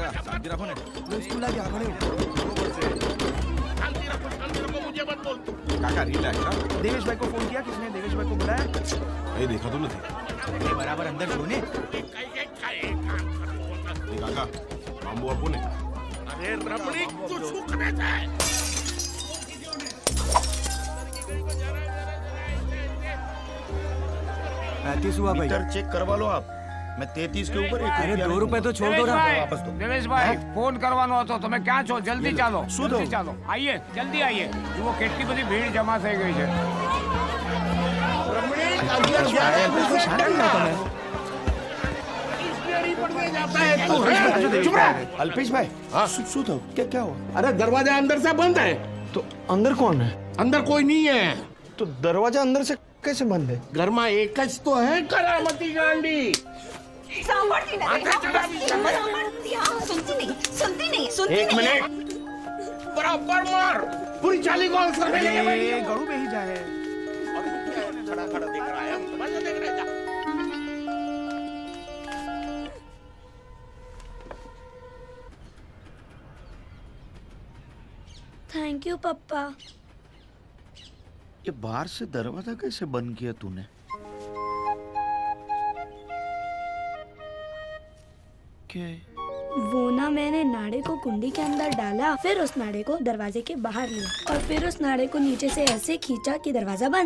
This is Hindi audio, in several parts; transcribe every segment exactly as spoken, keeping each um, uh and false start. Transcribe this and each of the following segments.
काका शांति रखो ने स्कूल आ गया खड़े हो शांति रखो शांति रखो मुझे मत बोल काका रिलैक्स ना। देवेश भाई को फोन किया किसने? देवेश भाई को बुलाया? नहीं देखा तो नहीं बराबर अंदर छो ने काका बांबू आपको ने अरे रबड़ी तू सूखने जाए पैंतीस हुआ भाई। मीटर चेक करवा लो आप। मैं तैतीस के ऊपर एक अरे दो रुपए तो छोड़ दो ना वापस दो। देवेश भाई फोन करवानो હતો તમે ક્યાં છો? જલ્દી ચાલો જલ્દી ચાલો આઈએ જલ્દી આઈએ જુઓ કેટલી બધી ભીડ જમા થઈ ગઈ છે। अल्पेश भाई हाँ શું થયું? क्या क्या हुआ? अरे दरवाजा अंदर से बंद है। तो अंदर कौन है? अंदर कोई नहीं है। तो दरवाजा अंदर से कैसे बंद है? घर में एक ज तो है करामती गांडी। सांभळती नाही सांभळती हाँ सुनती नहीं सुनती नहीं सुनती एक मिनट बराबर मार पूरी चाली को आंसर में लेके बैठी है। गड़ू में ही जाए और क्या खड़ा खड़ा देख रहा है हम समझ देख रहे हैं। थैंक यू पापा। ये बाहर से दरवाजा कैसे बंद किया तूने? क्या? वो ना मैंने नाड़े को कुंडी के अंदर डाला, फिर उस नाड़े को दरवाजे के बाहर लिया और फिर उस नाड़े को नीचे से ऐसे खींचा कि दरवाजा बंद।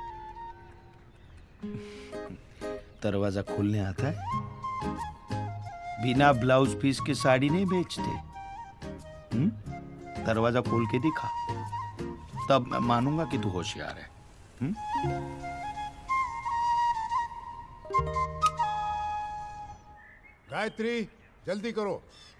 दरवाजा खोलने आता है? बिना ब्लाउज पीस की साड़ी नहीं बेचते। हम्म? दरवाजा खोल के दिखा, तब मैं मानूंगा कि तू होशियार है। हम्म? गायत्री जल्दी करो।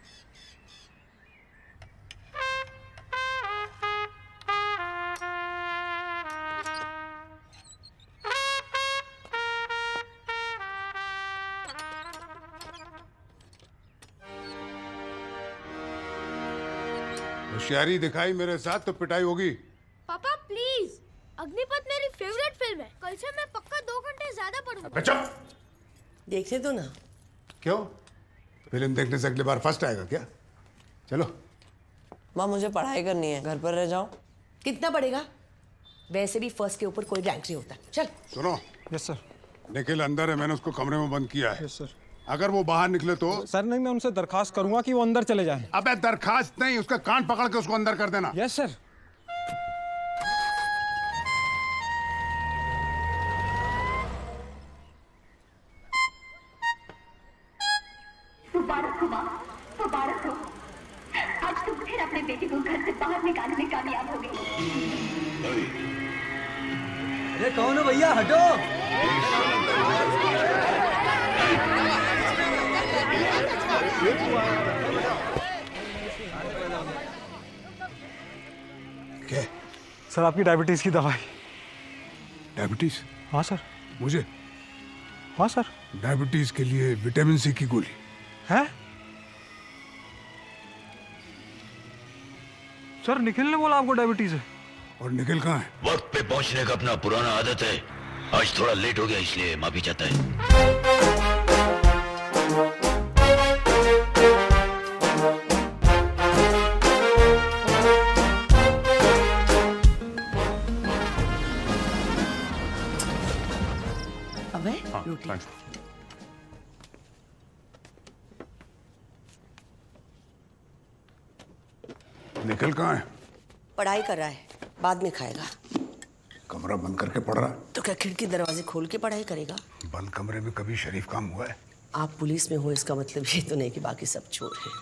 होशियारी दिखाई मेरे साथ तो पिटाई होगी। पापा प्लीज, अग्निपथ मेरी फेवरेट फिल्म है। कल से मैं पक्का दो घंटे ज्यादा पढ़ूंगा। चुप। देखते तो ना। क्यों? फिल्म देखने से अगली बार फर्स्ट आएगा क्या? चलो। माँ मुझे पढ़ाई करनी है, घर पर रह जाओ। कितना पढ़ेगा? वैसे भी फर्स्ट के ऊपर कोई रैंक नहीं होता। चल। सुनो। Yes sir. निखिल अंदर है, मैंने उसको कमरे में बंद किया है। Yes sir. अगर वो बाहर निकले तो? सर नहीं, मैं उनसे दरखास्त करूंगा कि वो अंदर चले जाएं। अबे दरखास्त नहीं, उसका कान पकड़ के उसको अंदर कर देना। Yes sir. मुबारक हो माँ, मुबारक हो। आज तुम फिर अपने बेटे को घर से बाहर निकालने में कामयाब हो गई। अरे कौन हो भैया? हटो। क्या? सर आपकी डायबिटीज की दवाई। डायबिटीज? हाँ सर। मुझे? हाँ सर। डायबिटीज के लिए विटामिन सी की गोली है? सर निखिल ने बोला आपको डायबिटीज है। और निखिल कहाँ है? वक्त पे पहुंचने का अपना पुराना आदत है। आज थोड़ा लेट हो गया इसलिए माफी चाहता है। अबे हाँ, रोटी। निखिल कहाँ है? पढ़ाई कर रहा है, बाद में खाएगा। कमरा बंद करके पढ़ रहा है? तो क्या खिड़की दरवाजे खोल के पढ़ाई करेगा? बंद कमरे में कभी शरीफ काम हुआ है? आप पुलिस में हो इसका मतलब ये तो नहीं कि बाकी सब चोर हैं।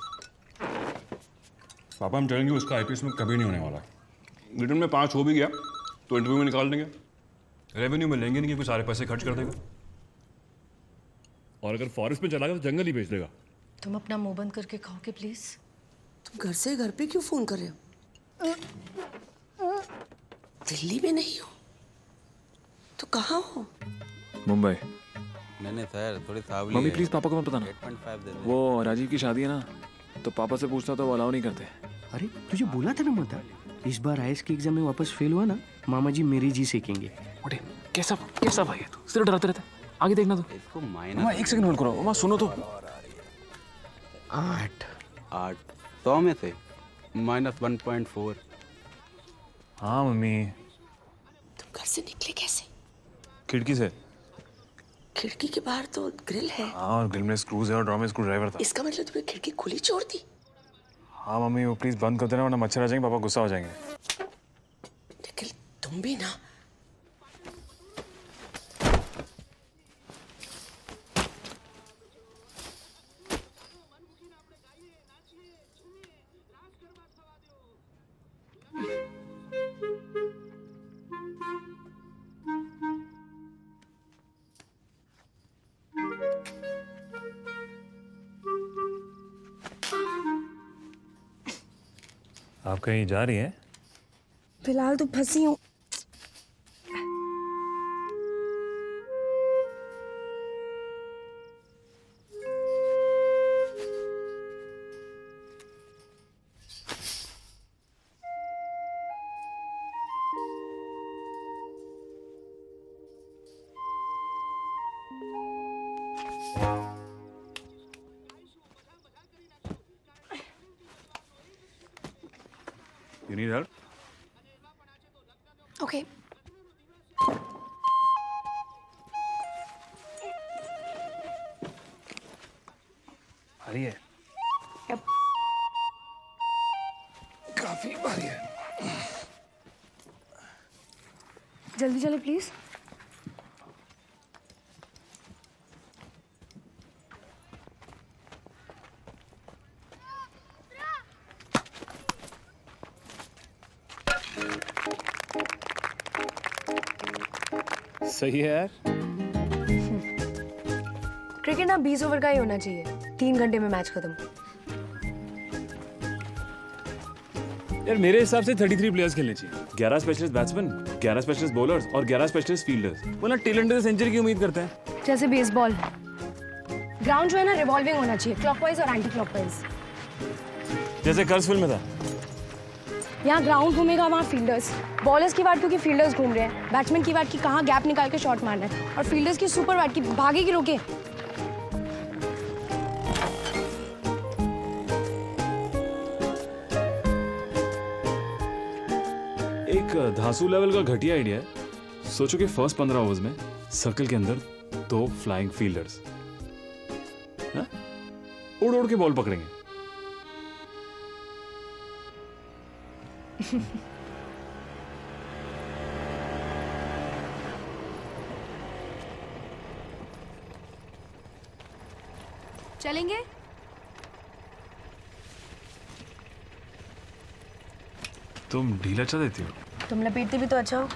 पापा हम चलेंगे, उसका आईपीएस में कभी नहीं होने वाला। रिटर्न में पाँच हो भी गया तो इंटरव्यू में निकाल देंगे। रेवेन्यू में लेंगे नहीं क्योंकि सारे पैसे खर्च कर देगा। और अगर फॉरेस्ट में चला गया तो जंगल ही बेच देगा। तुम अपना मुंह बंद करके खाओगे प्लीज। तुम घर से घर पे क्यों फोन कर रहे हो? दिल्ली में नहीं हो तो कहाँ हो? मुंबई। नहीं नहीं सर, थोड़ी सावली मम्मी है। प्लीज पापा को मत बताना। आठ पॉइंट पाँच दे दे। वो राजीव की शादी है ना, तो पापा से पूछता तो वो अलाउ नहीं करते। अरे तुझे बोला था ना माता, इस बार आईएएस के एग्जाम में वापस फेल हुआ ना, मामा जी मेरी जी सेकेंगे। उठे, कैसा कैसा भाई है तू? सिर्फ डराते रहता है। आगे देखना तू। इसको माइनस। मामा एक सेकंड होल्ड करो। मामा सुनो तो। आठ। आठ सौ में से माइनस वन पॉइंट फोर। हाँ मम्मी। तुम घर से निकले कैसे? खिड़की से। खिड़की के बाहर तो ग्रिल है। हाँ, और ग्रिल में स्क्रूज है और ड्रॉ में स्क्रू ड्राइवर था। इसका मतलब तुमने खिड़की खुली छोड़ दी? हाँ मम्मी, वो प्लीज बंद कर देना वरना मच्छर आ जाएंगे, पापा गुस्सा हो जाएंगे। लेकिन तुम भी ना। आप कहीं जा रही हैं? फिलहाल तो फंसी हूँ। You need help? Okay. भारी है। Yep. काफी भारी है। जल्दी चले प्लीज। सही है यार। क्रिकेट ना बीस ओवर का ही होना चाहिए, तीन घंटे में मैच खत्म। यार मेरे हिसाब से तैंतीस प्लेयर्स खेलने चाहिए, ग्यारह स्पेशलिस्ट बैट्समैन, ग्यारह स्पेशलिस्ट बॉलर्स और ग्यारह स्पेशलिस्ट फील्डर्स। वरना टेलेंट से सेंचुरी की उम्मीद करते हैं। जैसे बेसबॉल, ग्राउंड जो है ना रिवॉल्विंग होना चाहिए, क्लॉकवाइज और एंटी क्लॉकवाइज। जैसे कर्ज फिल्म में था। यहाँ ग्राउंड घूमेगा, वहाँ फील्डर्स। बॉलर्स की बात क्योंकि फील्डर्स घूम रहे हैं, बैट्समैन की बात की कहाँ गैप निकाल के शॉट मारना है, और फील्डर्स की सुपर बात की भागे की रोके। एक धांसू लेवल का घटिया आइडिया है। सोचो कि फर्स्ट पंद्रह ओवर्स में सर्कल के अंदर दो फ्लाइंग फील्डर्स उड़ उड़ के बॉल पकड़ेंगे। चलेंगे? तुम ढील अच्छा देती हो। तुम लपेटते भी तो अच्छा हो।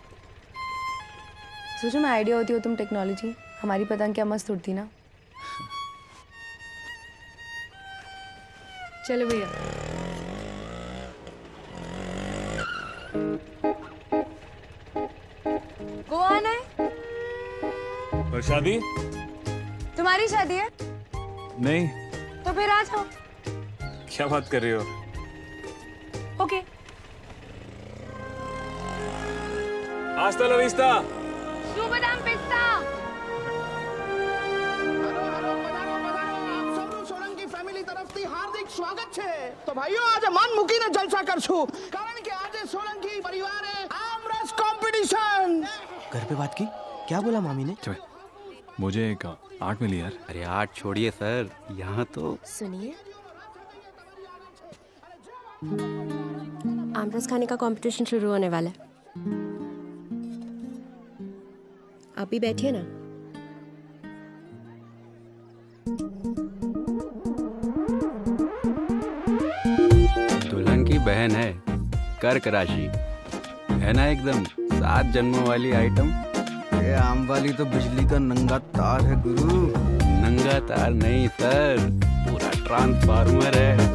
सोचो मैं आइडिया होती हो तुम टेक्नोलॉजी, हमारी पतंग क्या मस्त उड़ती ना। चलो भैया। गोवा आना है? और शादी? तुम्हारी शादी है? नहीं। तो फिर आ जाओ। क्या बात कर रही हो? ओके। Hasta la vista. शुभ नाम पिस्ता। સોલંકી ફેમિલી તરફથી હાર્દિક સ્વાગત છે। તો ભાઈઓ આજે મન મૂકીને જલસા કરશું, કારણ કે આજે સોલંકી પરિવારે આમરસ કોમ્પિટિશન। घर पे बात की? क्या बोला मामी ने? मुझे एक आठ मिली यार। अरे आठ छोड़िए सर, यहाँ तो सुनिए, आमरस खाने का कंपटीशन शुरू होने वाला है। आप भी बैठिए ना। दुल्हन की बहन है, कर्क राशि है ना, एकदम सात जन्मों वाली आइटम। ये आम वाली तो बिजली का नंगा तार है गुरु। नंगा तार नहीं सर, पूरा ट्रांसफार्मर है।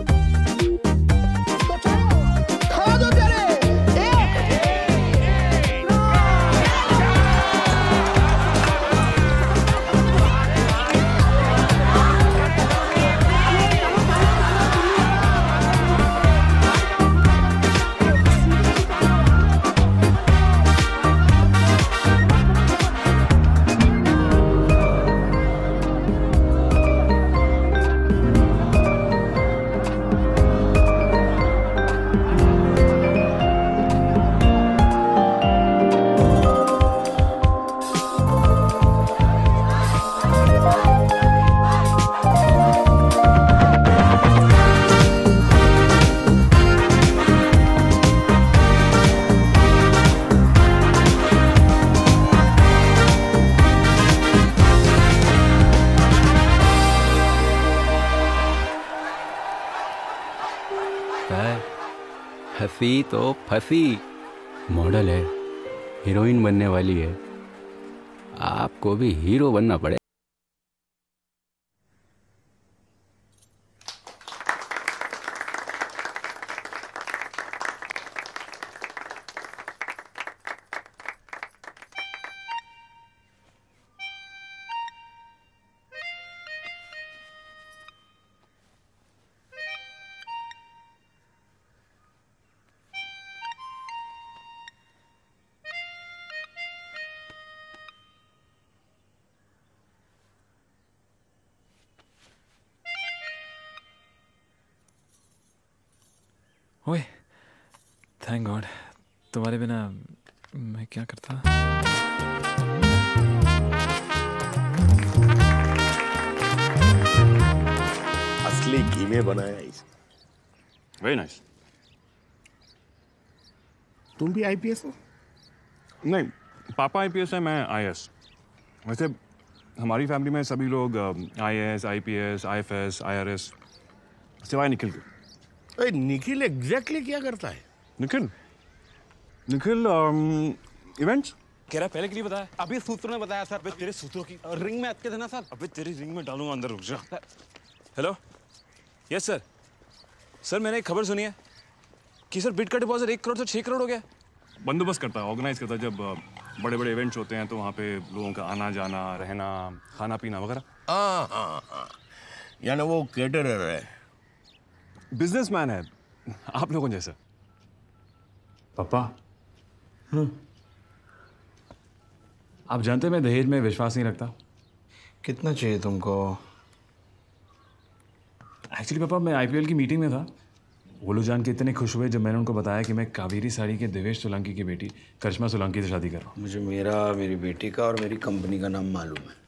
फंसी तो फंसी। मॉडल है, हीरोइन बनने वाली है, आपको भी हीरो बनना पड़े। ओए, थैंक गॉड, तुम्हारे बिना मैं क्या करता। असली घी में बनाया इसे। Very nice. तुम भी आईपीएस हो? नहीं, पापा आईपीएस है, मैं आईएएस। वैसे हमारी फैमिली में सभी लोग आईएएस, आईपीएस, आईएफएस, आईआरएस, सिवाय निखिल के। अरे निखिल एग्जैक्टली क्या करता है? निखिल निखिल इवेंट्स कह रहा पहले के लिए बताया। अभी सूत्रों ने बताया सर। अबे तेरे सूत्रों की रिंग में अटके देना सर। अबे तेरी रिंग में डालूंगा, अंदर रुक जा। Hello, yes sir. सर मैंने एक खबर सुनी है कि सर बिड का डिपॉजिट एक करोड़ से छह करोड़ हो गया। बंदोबस्त करता है, ऑर्गेनाइज करता है। जब बड़े बड़े इवेंट्स होते हैं तो वहाँ पे लोगों का आना जाना, रहना, खाना पीना वगैरह। हाँ हाँ हाँ, यानी वो केटरर है, बिजनेसमैन है, आप लोगों जैसा। पापा, हाँ। आप जानते हैं मैं दहेज में विश्वास नहीं रखता। कितना चाहिए तुमको? एक्चुअली पापा मैं आईपीएल की मीटिंग में था। वो लोग जान के इतने खुश हुए जब मैंने उनको बताया कि मैं कावेरी साड़ी के देवेश सोलंकी की बेटी करिश्मा सोलंकी से शादी कर रहा हूँ। मुझे मेरा, मेरी बेटी का और मेरी कंपनी का नाम मालूम है।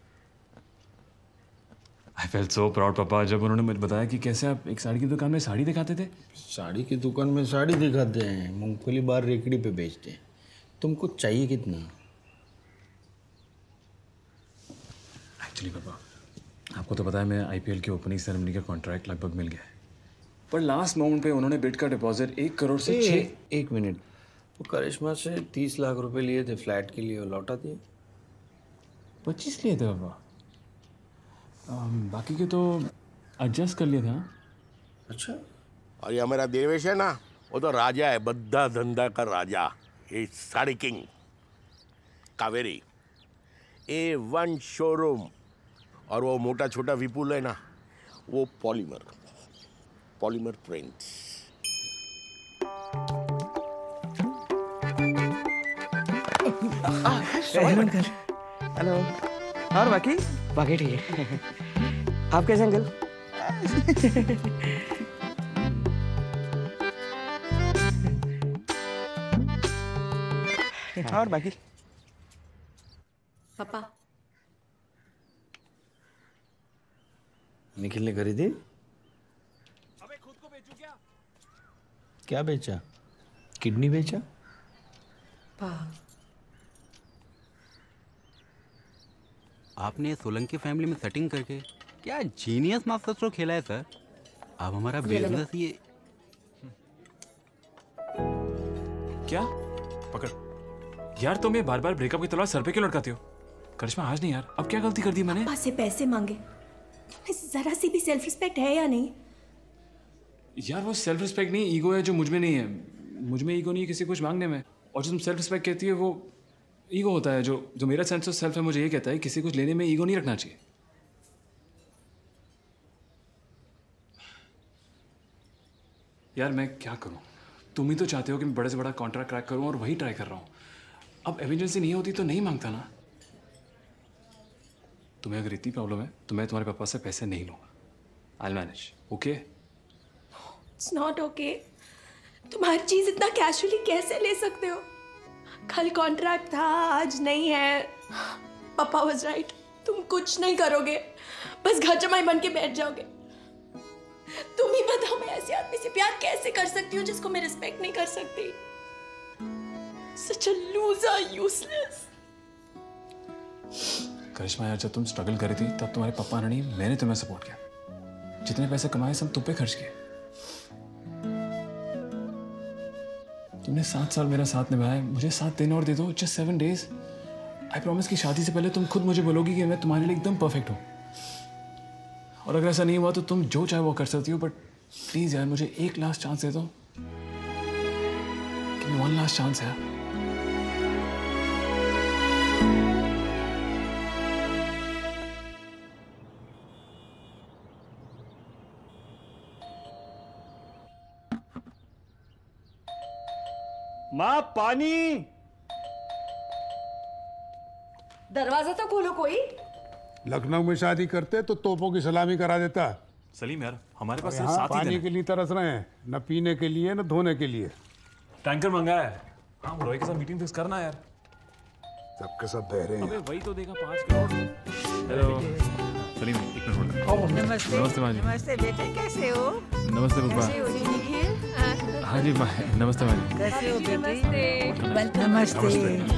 आई फेल्ट सो प्राउड पापा जब उन्होंने मुझे बताया कि कैसे आप एक साड़ी की दुकान में साड़ी दिखाते थे। साड़ी की दुकान में साड़ी दिखाते हैं, मूंगफली बार रेकड़ी पे बेचते हैं। तुमको चाहिए कितना? एक्चुअली पापा आपको तो पता है मैं आईपीएल के ओपनिंग सेरेमनी का कॉन्ट्रैक्ट लगभग मिल गया है, पर लास्ट मोमेंट पे उन्होंने बिड का डिपॉजिट एक करोड़ से छः। एक मिनट, वो करिश्मा से तीस लाख रुपए लिए थे फ्लैट के लिए, लौटा दिए। पच्चीस लिए थे पापा, बाकी के तो एडजस्ट कर लिए थे। अच्छा। और ये हमारा देवेश है ना, वो तो राजा है, बद्दा धंधा का राजा, ये sari king. Kaveri A one showroom, और वो मोटा छोटा विपुल है ना, वो पॉलीमर पॉलीमर प्रिंट्स। हेलो। और बाकी बाकी ठीक है। आप कैसे अंकल? और बाकी पापा निखिल ने खरीदी? अबे खुद को बेचूं क्या? क्या बेचा? किडनी बेचा? आपने सोलंकी फैमिली में सेटिंग करके क्या जीनियस मास्टर स्ट्रोक खेला है सर। अब हमारा बिजनेस ये क्या पकड़ यार, तुम ये बार बार ब्रेकअप की तलवार सर पे क्यों लटकाते हो? करिश्मा आज नहीं यार, अब क्या गलती कर दी मैंने? पापा से पैसे मांगे, जरा सी भी सेल्फ रिस्पेक्ट है या नहीं? यार वो सेल्फ रिस्पेक्ट नहीं, ईगो है जो मुझ में नहीं है। मुझ में ईगो नहीं है किसी कुछ मांगने में, और जो तुम सेल्फ रिस्पेक्ट कहती है वो ईगो होता है। जो जो मेरा सेंस ऑफ सेल्फ है मुझे ये कहता है किसी कुछ लेने में ईगो नहीं रखना चाहिए। यार मैं क्या करूं, तुम ही तो चाहते हो कि मैं बड़े से बड़ा कॉन्ट्रैक्ट क्रैक करूं और वही ट्राई कर रहा हूं। अब इमरजेंसी नहीं होती तो नहीं मांगता ना। तुम्हें अगर इतनी प्रॉब्लम है तो मैं तुम्हारे पापा से पैसे नहीं लूंगा। I will manage, okay? It's not okay. तुम हर चीज इतना कैजुअली कैसे ले सकते हो? कल कॉन्ट्रैक्ट था, आज नहीं है। पापा वाज राइट, तुम कुछ नहीं करोगे, बस घर जमाई बन के बैठ जाओगे। तुम ही बताओ मैं ऐसे आदमी से प्यार कैसे कर सकती हूँ जिसको मैं रिस्पेक्ट नहीं कर सकती? Such a loser, useless. करिश्मा यार, जब तुम स्ट्रगल कर रही थी तब तुम्हारे पापा ने नहीं, मैंने तुम्हें सपोर्ट किया। जितने पैसे कमाए सब तुम पे खर्च किए। तुमने सात साल मेरा साथ निभाया है, मुझे सात दिन और दे दो, just seven days. I promise कि शादी से पहले तुम खुद मुझे बोलोगी कि मैं तुम्हारे लिए एकदम परफेक्ट हूँ। और अगर ऐसा नहीं हुआ तो तुम जो चाहे वो कर सकती हो, बट प्लीज यार मुझे एक लास्ट चांस दे दो। Give me one last chance यार। माँ पानी। दरवाजा तो खोलो कोई। लखनऊ में शादी करते तो तोपों की सलामी करा देता। सलीम यार हमारे पास और सिर्फ यहाँ सात ही पानी दिन के है। लिए तरस रहे हैं, न पीने के लिए न धोने के लिए। टैंकर मंगाया है। हाँ रोहित के साथ मीटिंग फिक्स करना यार। सबके सब बहरे हैं। अबे वही तो देगा पाँच करोड़। हेलो सलीम एक मिनट बोल। नमस्ते। नमस्ते माँ जी। नमस्ते बेटे, कैसे हो? नमस्ते पापा। कैसे हो जी निखिल? हाँ जी माँ नमस्ते माँ जी। कैसे हो बेटे? नमस्ते।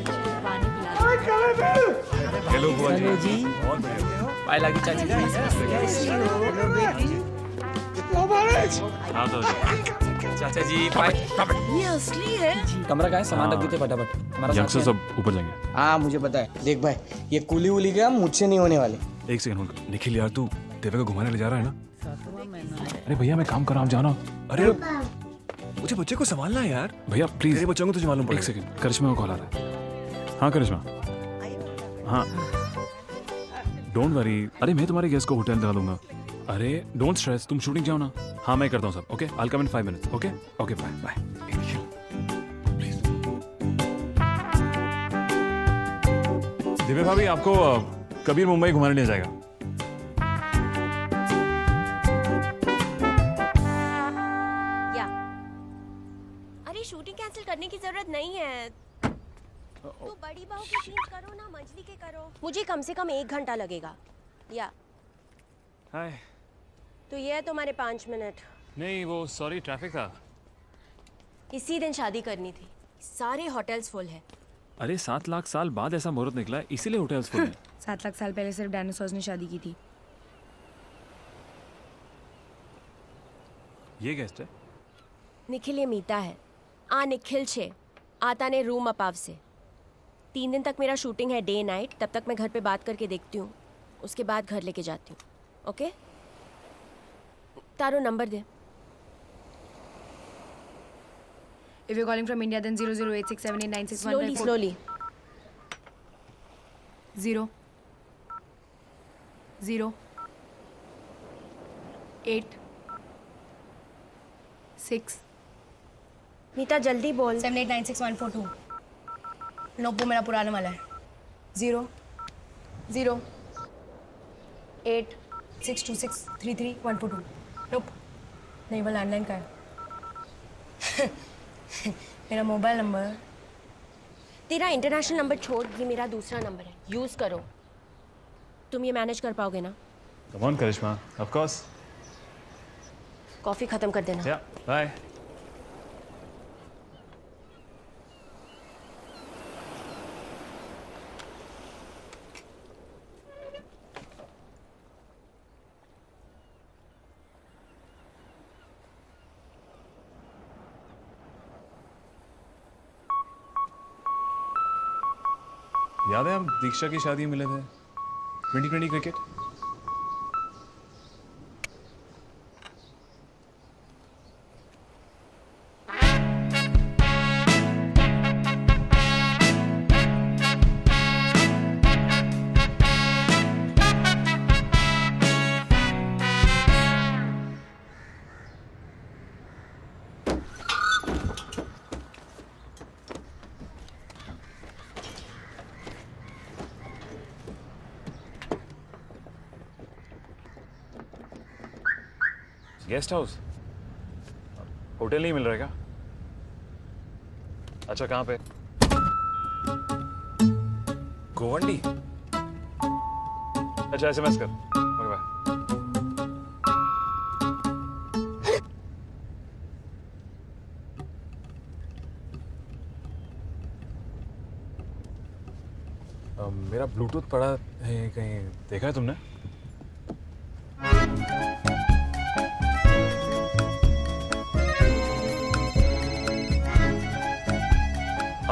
हेलो बुआ जी। हेलो जी। बहुत बढ़िया। पाए लागी चाची जी। कैसी हो? हेलो बेटी। हाँ तो चाचा जी पाए। ये असली है? कमरा का है, सामान रख देते फटाफट। हमारा यंगस्टर साथ सब ऊपर जाएंगे। हाँ मुझे पता है। देख भाई ये कुली उली का मुझसे नहीं होने वाले। एक सेकंड होल्ड कर। निखिल यार तू देवे को घुमाने ले जा रहा है ना? अरे भैया मैं काम कर रहा हूँ जाना। अरे मुझे बच्चे को संभालना है यार। भैया प्लीज तेरे बच्चों को तुझे मालूम पड़ेगा। एक सेकंड करिश्मा को कॉल आ रहा है। हाँ करिश्मा। हाँ डोंट वरी। अरे मैं तुम्हारे गेस्ट को होटल दिला दूंगा। अरे डोंट स्ट्रेस, तुम शूटिंग जाओ ना। हाँ मैं करता हूँ सब। Okay I will come in five minutes. Okay okay bye bye. Divya भाभी आपको कबीर मुंबई घुमाने ले जाएगा। या अरे शूटिंग कैंसिल करने की जरूरत नहीं है। तो बड़ी बहू की चेंज करो ना, मंजली के करो। मुझे कम से कम एक घंटा लगेगा। या हाय। तो ये है तुम्हारे पाँच मिनट। नहीं वो सॉरी ट्रैफिक था। इसी दिन शादी करनी थी, सारे होटल्स फुल है। अरे सात लाख साल बाद ऐसा मुहूर्त निकला है इसीलिए होटल्स फुल हैं। सात लाख साल पहले सिर्फ डायनासोर्स ने शादी की थी। ये गेस्ट है? निखिल ये मीता है। आ निखिल छे आता ने रूम अपाव से। तीन दिन तक मेरा शूटिंग है डे नाइट, तब तक मैं घर पे बात करके देखती हूँ, उसके बाद घर लेके जाती हूँ। ओके तारो नंबर दे। If you're calling from India, then zero zero eight six seven eight nine six one Slowly, five four. slowly. Zero. Zero. Eight. Six. Meeta जल्दी बोल। Seven eight nine six one four two. नोपो मेरा पुराने वाला है। Zero. Zero. Eight. Six two six three three one four two. नोप नहीं वो लैंडलाइन का है। मेरा मोबाइल नंबर। तेरा इंटरनेशनल नंबर छोड़, ये मेरा दूसरा नंबर है, यूज करो। तुम ये मैनेज कर पाओगे ना? Come on Karishma, of course. Coffee खत्म कर देना। या बाय। याद है हम दीक्षा की शादी में मिले थे? Twenty twenty cricket. Guest house? Hotel नहीं मिल रहा है क्या? अच्छा कहाँ पे? गोवंडी? अच्छा एसएमएस कर। Okay bye. मेरा ब्लूटूथ पड़ा है कहीं, देखा है तुमने?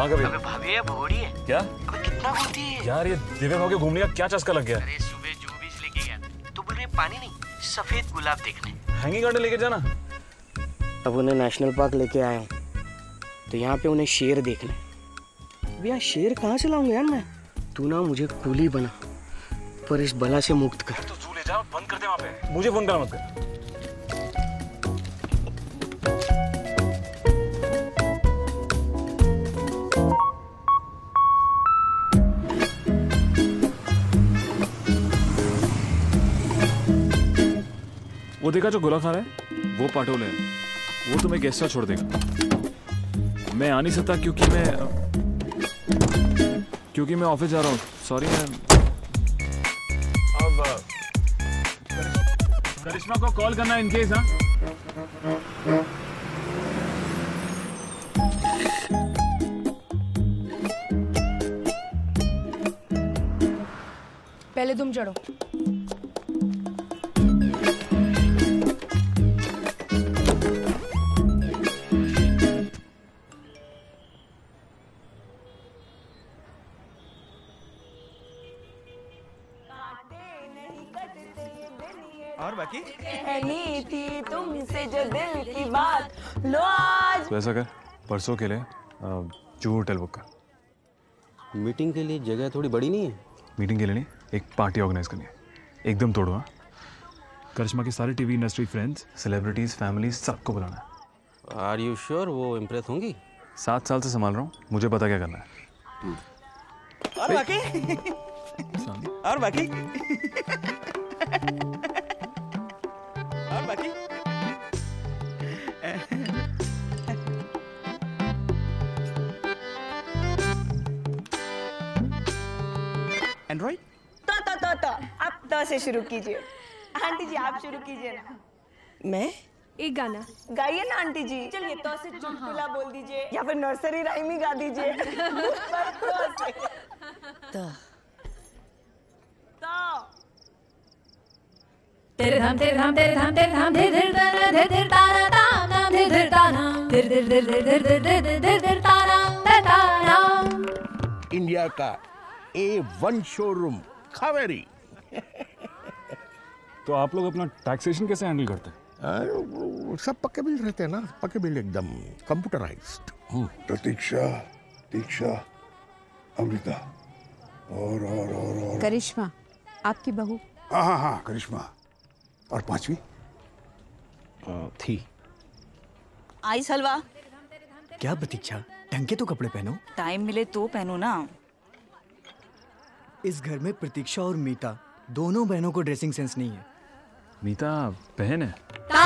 हाँ कभी अबे भाभी है भोड़ी है क्या अबे कितना घूमती है यार, ये दिव्या भाव के घूमने का क्या चस्का लग गया? अरे सुबह जो भी लेके गया तो बोल रहे पानी नहीं सफेद गुलाब देखने। हैंगिंग गार्डन लेके जाना। अब उन्हें नेशनल पार्क लेके आया हूँ तो यहाँ पे उन्हें शेर देखना है। अब यहाँ शेर कहाँ से लाऊंगा यार मैं? तू ना मुझे कूली बना पर इस बला से मुक्त कर। तो जू ले जा, बंद कर दे वहाँ पे। मुझे फोन करा मत कर। वो देखा जो गुलाब खा रहा है, वो पाटोले है। वो तुम्हें गेस्ट हाउस छोड़ देगा। मैं आ नहीं सकता क्योंकि मैं क्योंकि मैं ऑफिस जा रहा हूँ। सॉरी मैं अब करिश्मा को कॉल करना इन केस। हाँ पहले तुम चढ़ो। और बाकी कहनी थी तुमसे जो दिल की बात लो आज। तो ऐसा कर, परसों के लिए जू होटल बुक कर। मीटिंग के लिए जगह थोड़ी बड़ी नहीं है? मीटिंग के लिए नहीं, एक पार्टी ऑर्गेनाइज करनी है। एकदम तोड़ो। हाँ, करिश्मा के सारे TV industry friends, celebrities, family सबको बुलाना है। आर यू श्योर वो इम्प्रेस होंगी? सात साल से संभाल रहा हूँ, मुझे पता क्या करना है। और बाकी और बाकी और बाकी एंड्रॉइड तो तो तो तो अब तो से शुरू कीजिए। आंटी जी आप शुरू कीजिए ना। मैं एक गाना गाइए ना आंटी जी। चलिए तो से चुटकुला बोल दीजिए या फिर नर्सरी राइम ही गा दीजिए। तो तो तेरे धाम तेरे धाम तेरे धाम तेरे धाम धीर धीर ताना धीर धीर ताना ताम नाम धीर धीर ताना धीर धीर धीर धीर धीर धीर धीर धीर धीर धीर ताना ताना। इंडिया का ए वन शोरूम कावेरी। तो आप लोग अपना टैक्सेशन कैसे हैंडल करते हैं? सब पक्के बिल रहते हैं ना, पक्के बिल एकदम कंप्यूटराइज्ड। प्रतीक्षा, दीक्षा, अमृता और और और और करिश्मा आपकी बहू। हाँ हाँ हाँ करिश्मा। और पांचवी थी आइस हलवा। क्या प्रतीक्षा, ढंग के तो कपड़े पहनो। टाइम मिले तो पहनो ना। इस घर में प्रतीक्षा और मीता दोनों बहनों को ड्रेसिंग सेंस नहीं है। मीता बहन है?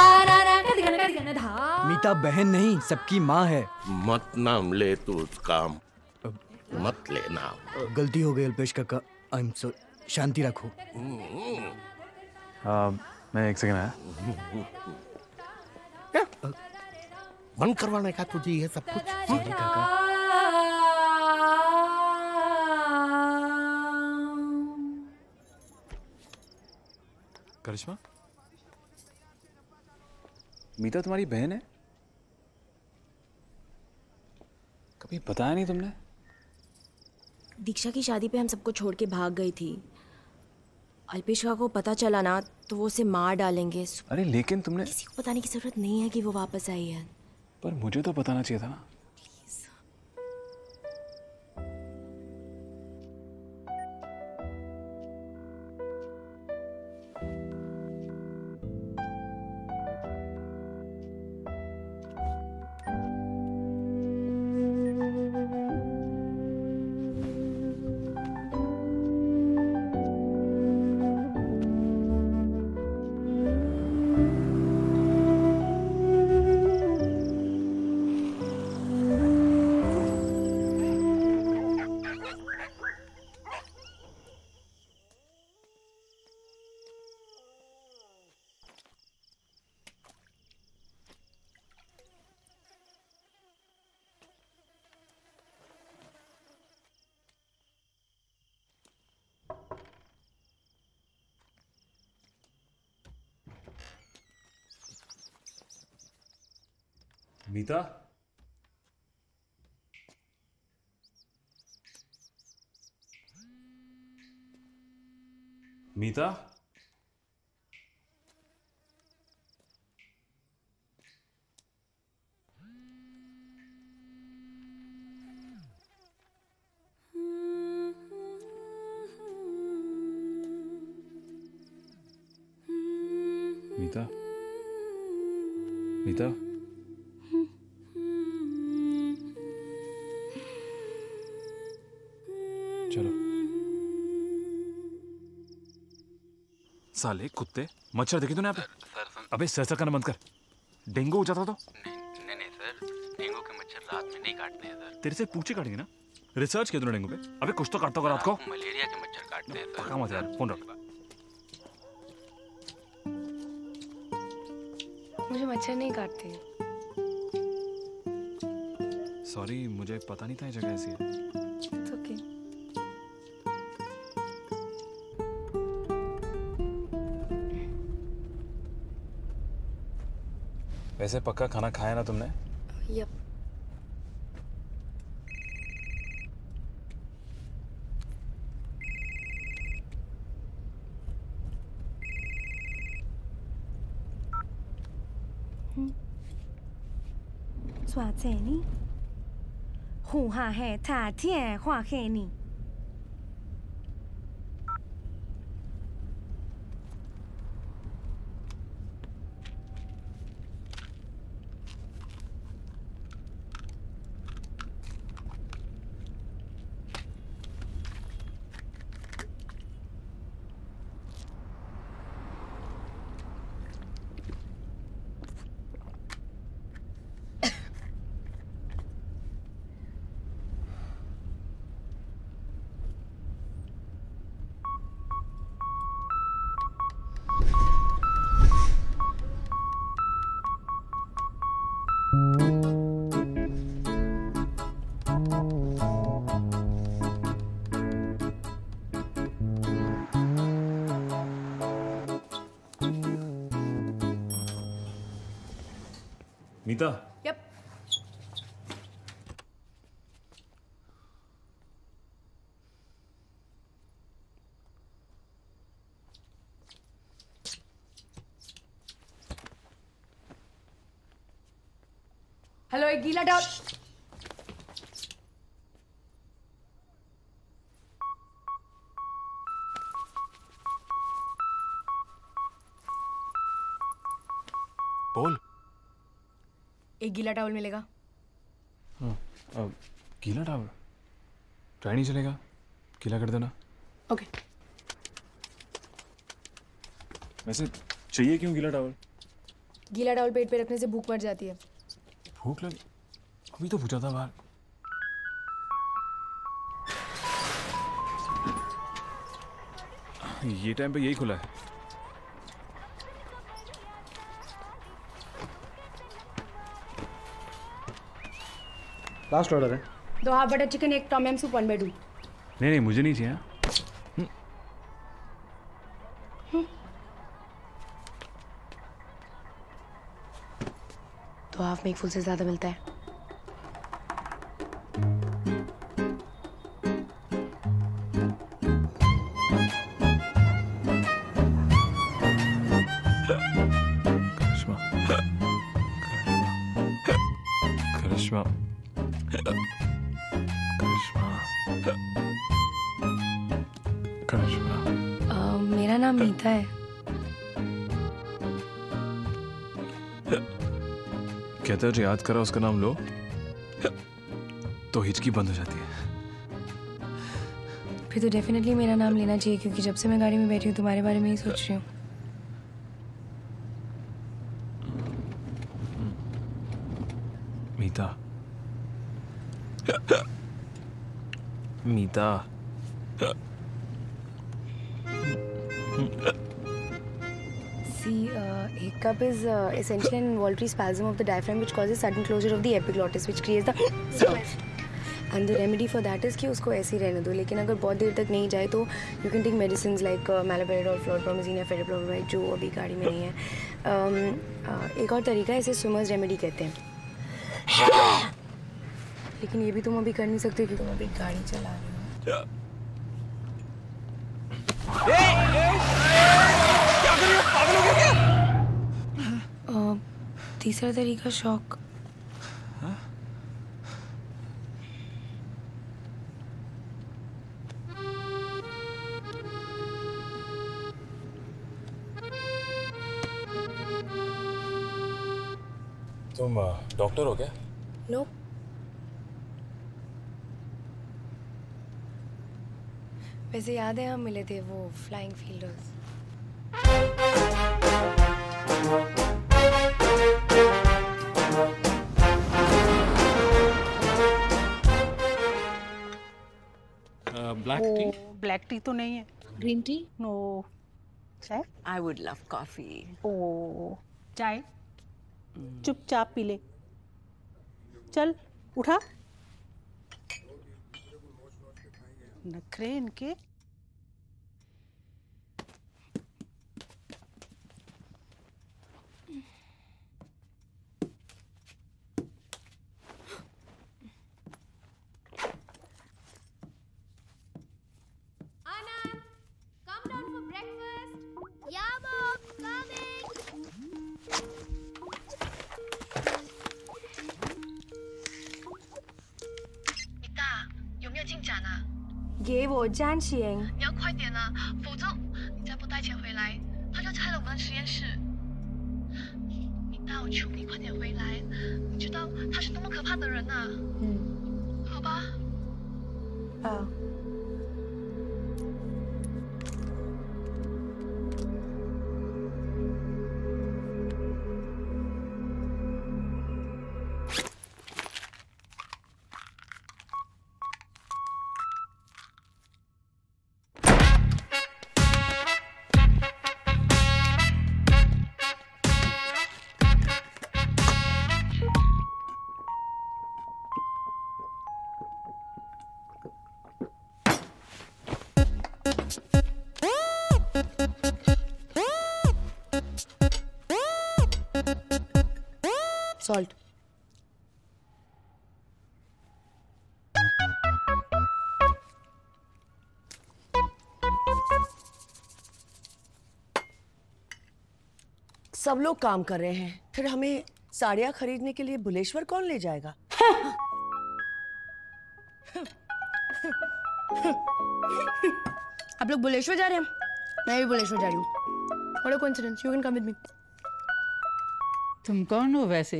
मीता बहन नहीं, सबकी माँ है। मत नाम ले तू उसका, मत लेना। गलती हो गई अल्पेश काका, आई एम सो। शांति रखो। आ, मैं एक सेकंड आया। बंद करवाने का तुझे ये सब कुछ? सॉरी काका। करिश्मा, मीता तुम्हारी बहन है? कभी बताया नहीं तुमने? दीक्षा की शादी पे हम सबको छोड़ के भाग गई थी। अल्पेश को पता चला ना तो वो उसे मार डालेंगे। अरे लेकिन तुमने किसी को बताने की जरूरत नहीं है कि वो वापस आई है। पर मुझे तो बताना चाहिए था ना। मीता, मीता मीता मीता चलो। साले कुत्ते, मच्छर देखे तूने यहाँ पे? अबे सर सर करना बंद कर। डेंगू हो जाता तो? नहीं नहीं सर, डेंगू के मच्छर रात में नहीं काटते हैं सर। तेरे से पूछे काटेंगे ना? रिसर्च किया तूने डेंगू पे? अबे कुछ तो काटता होगा रात को। मलेरिया के मच्छर काटते हैं सर। पक्का मत यार, फोन रख। मुझे मच्छर नहीं काटते। सॉरी, मुझे पता नहीं था ये जगह ऐसी है। It's okay. वैसे पक्का खाना खाया ना तुमने? यप। स्वाद से नहीं हुआ है था थिए हुआ है नहीं मीता। यप। हेलो, एक गीला टॉवल। बोल। एक गीला टॉवल मिलेगा। हाँ, अब गीला टॉवल ट्राई नहीं चलेगा, गीला कर देना। ओके। वैसे चाहिए क्यों गीला टॉवल? गीला टॉवल पेट पे रखने से भूख मर जाती है। भूख लगी? अभी तो पूछा था बाहर। ये टाइम पे यही खुला है। लास्ट ऑर्डर है। दो हाफ बटर चिकन, एक tom yum soup, one by two. नहीं नहीं, मुझे नहीं चाहिए। दो हाफ में एक फुल से ज्यादा मिलता है। करिश्मा, करिश्मा, करिश्मा, करिश्मा। uh, मेरा नाम मीता है। कहते हो जो याद करा उसका नाम लो तो हिचकी बंद हो जाती है। फिर तो डेफिनेटली मेरा नाम लेना चाहिए, क्योंकि जब से मैं गाड़ी में बैठी हूँ तुम्हारे बारे में ही सोच रही हूँ। मीता, मीता, See, uh, hiccup is uh, essentially an involuntary spasm of the diaphragm which causes sudden closure of the epiglottis, which creates the sound. And the remedy for that is कि उसको ऐसे ही रहने दो, लेकिन अगर बहुत देर तक नहीं जाए तो you can take medicines like uh, malaperidol, fluorpromazine या ferriproloride, जो अभी गाड़ी में नहीं है। um, uh, एक और तरीका है, इसे स्विमर्स रेमेडी कहते हैं। लेकिन ये भी तुम अभी कर नहीं सकते क्योंकि तुम अभी गाड़ी चला रहे हो। तीसरा तरीका शौक। तुम डॉक्टर हो क्या? नो। वैसे याद है हम मिले थे वो flying fielders. Black tea? Black tea तो नहीं है। Green tea? नो। चाय? I would love coffee. ओ चाय चुपचाप पी ले। चल उठा। नखरे इनके। 给我站起！ 你要快点啊，否则你再不带钱回来，他就拆了我们的实验室。你带我求你快点回来，你知道他是多么可怕的人呐、嗯，好吧。 啊。Salt. सब लोग काम कर रहे हैं, फिर हमें साड़ियाँ खरीदने के लिए बुलेश्वर कौन ले जाएगा? आप लोग बुलेश्वर जा रहे हैं? मैं भी बुलेश्वर जा रही हूँ। What a coincidence. You can come with me. तुम कौन हो वैसे?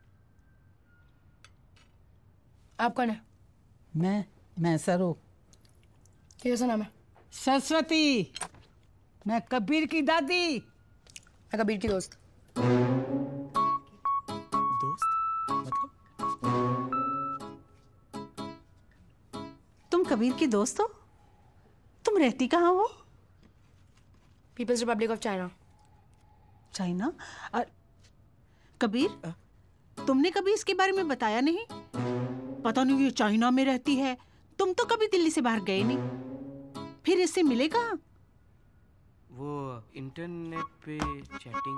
आप कौन है? मैं मैं सरो। कैसा नाम है? सरस्वती। मैं कबीर की दादी। मैं कबीर की दोस्त। दोस्त? मतलब? तुम कबीर की दोस्त हो? तुम रहती कहाँ हो? People's Republic of China. China? Kabir, तुमने कभी इसके बारे में बताया नहीं? पता नहीं ये चाइना में रहती है। तुम तो कभी दिल्ली से बाहर गए नहीं। फिर इससे मिले कहाँ? वो इंटरनेट पे चैटिंग।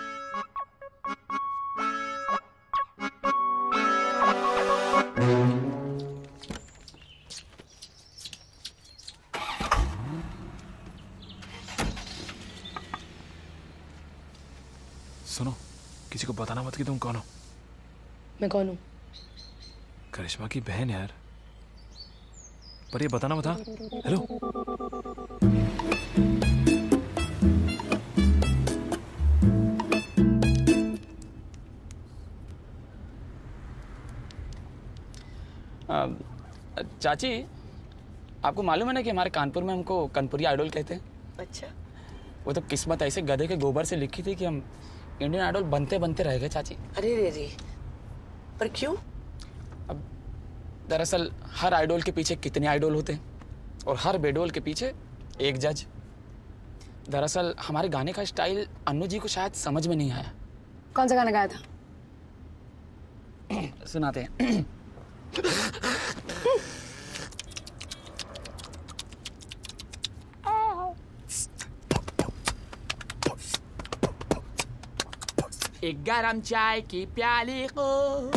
सुनो, किसी को बताना मत कि तुम कौन हो। मैं कौन हूँ? करिश्मा की बहन यार। पर ये बताना बता। हेलो। चाची, आपको मालूम है ना कि हमारे कानपुर में हमको कनपुरी आइडल कहते हैं। अच्छा। वो तो किस्मत ऐसे गधे के गोबर से लिखी थी कि हम इंडियन आइडल बनते बनते रह गए चाची। अरे रे रे, पर क्यों? अब दरअसल हर आइडल के पीछे कितने आइडल होते हैं और हर बेडोल के पीछे एक जज। दरअसल हमारे गाने का स्टाइल अन्नू जी को शायद समझ में नहीं आया। कौन सा गाना गाया था? सुनाते हैं। एक गरम चाय की प्याली हो,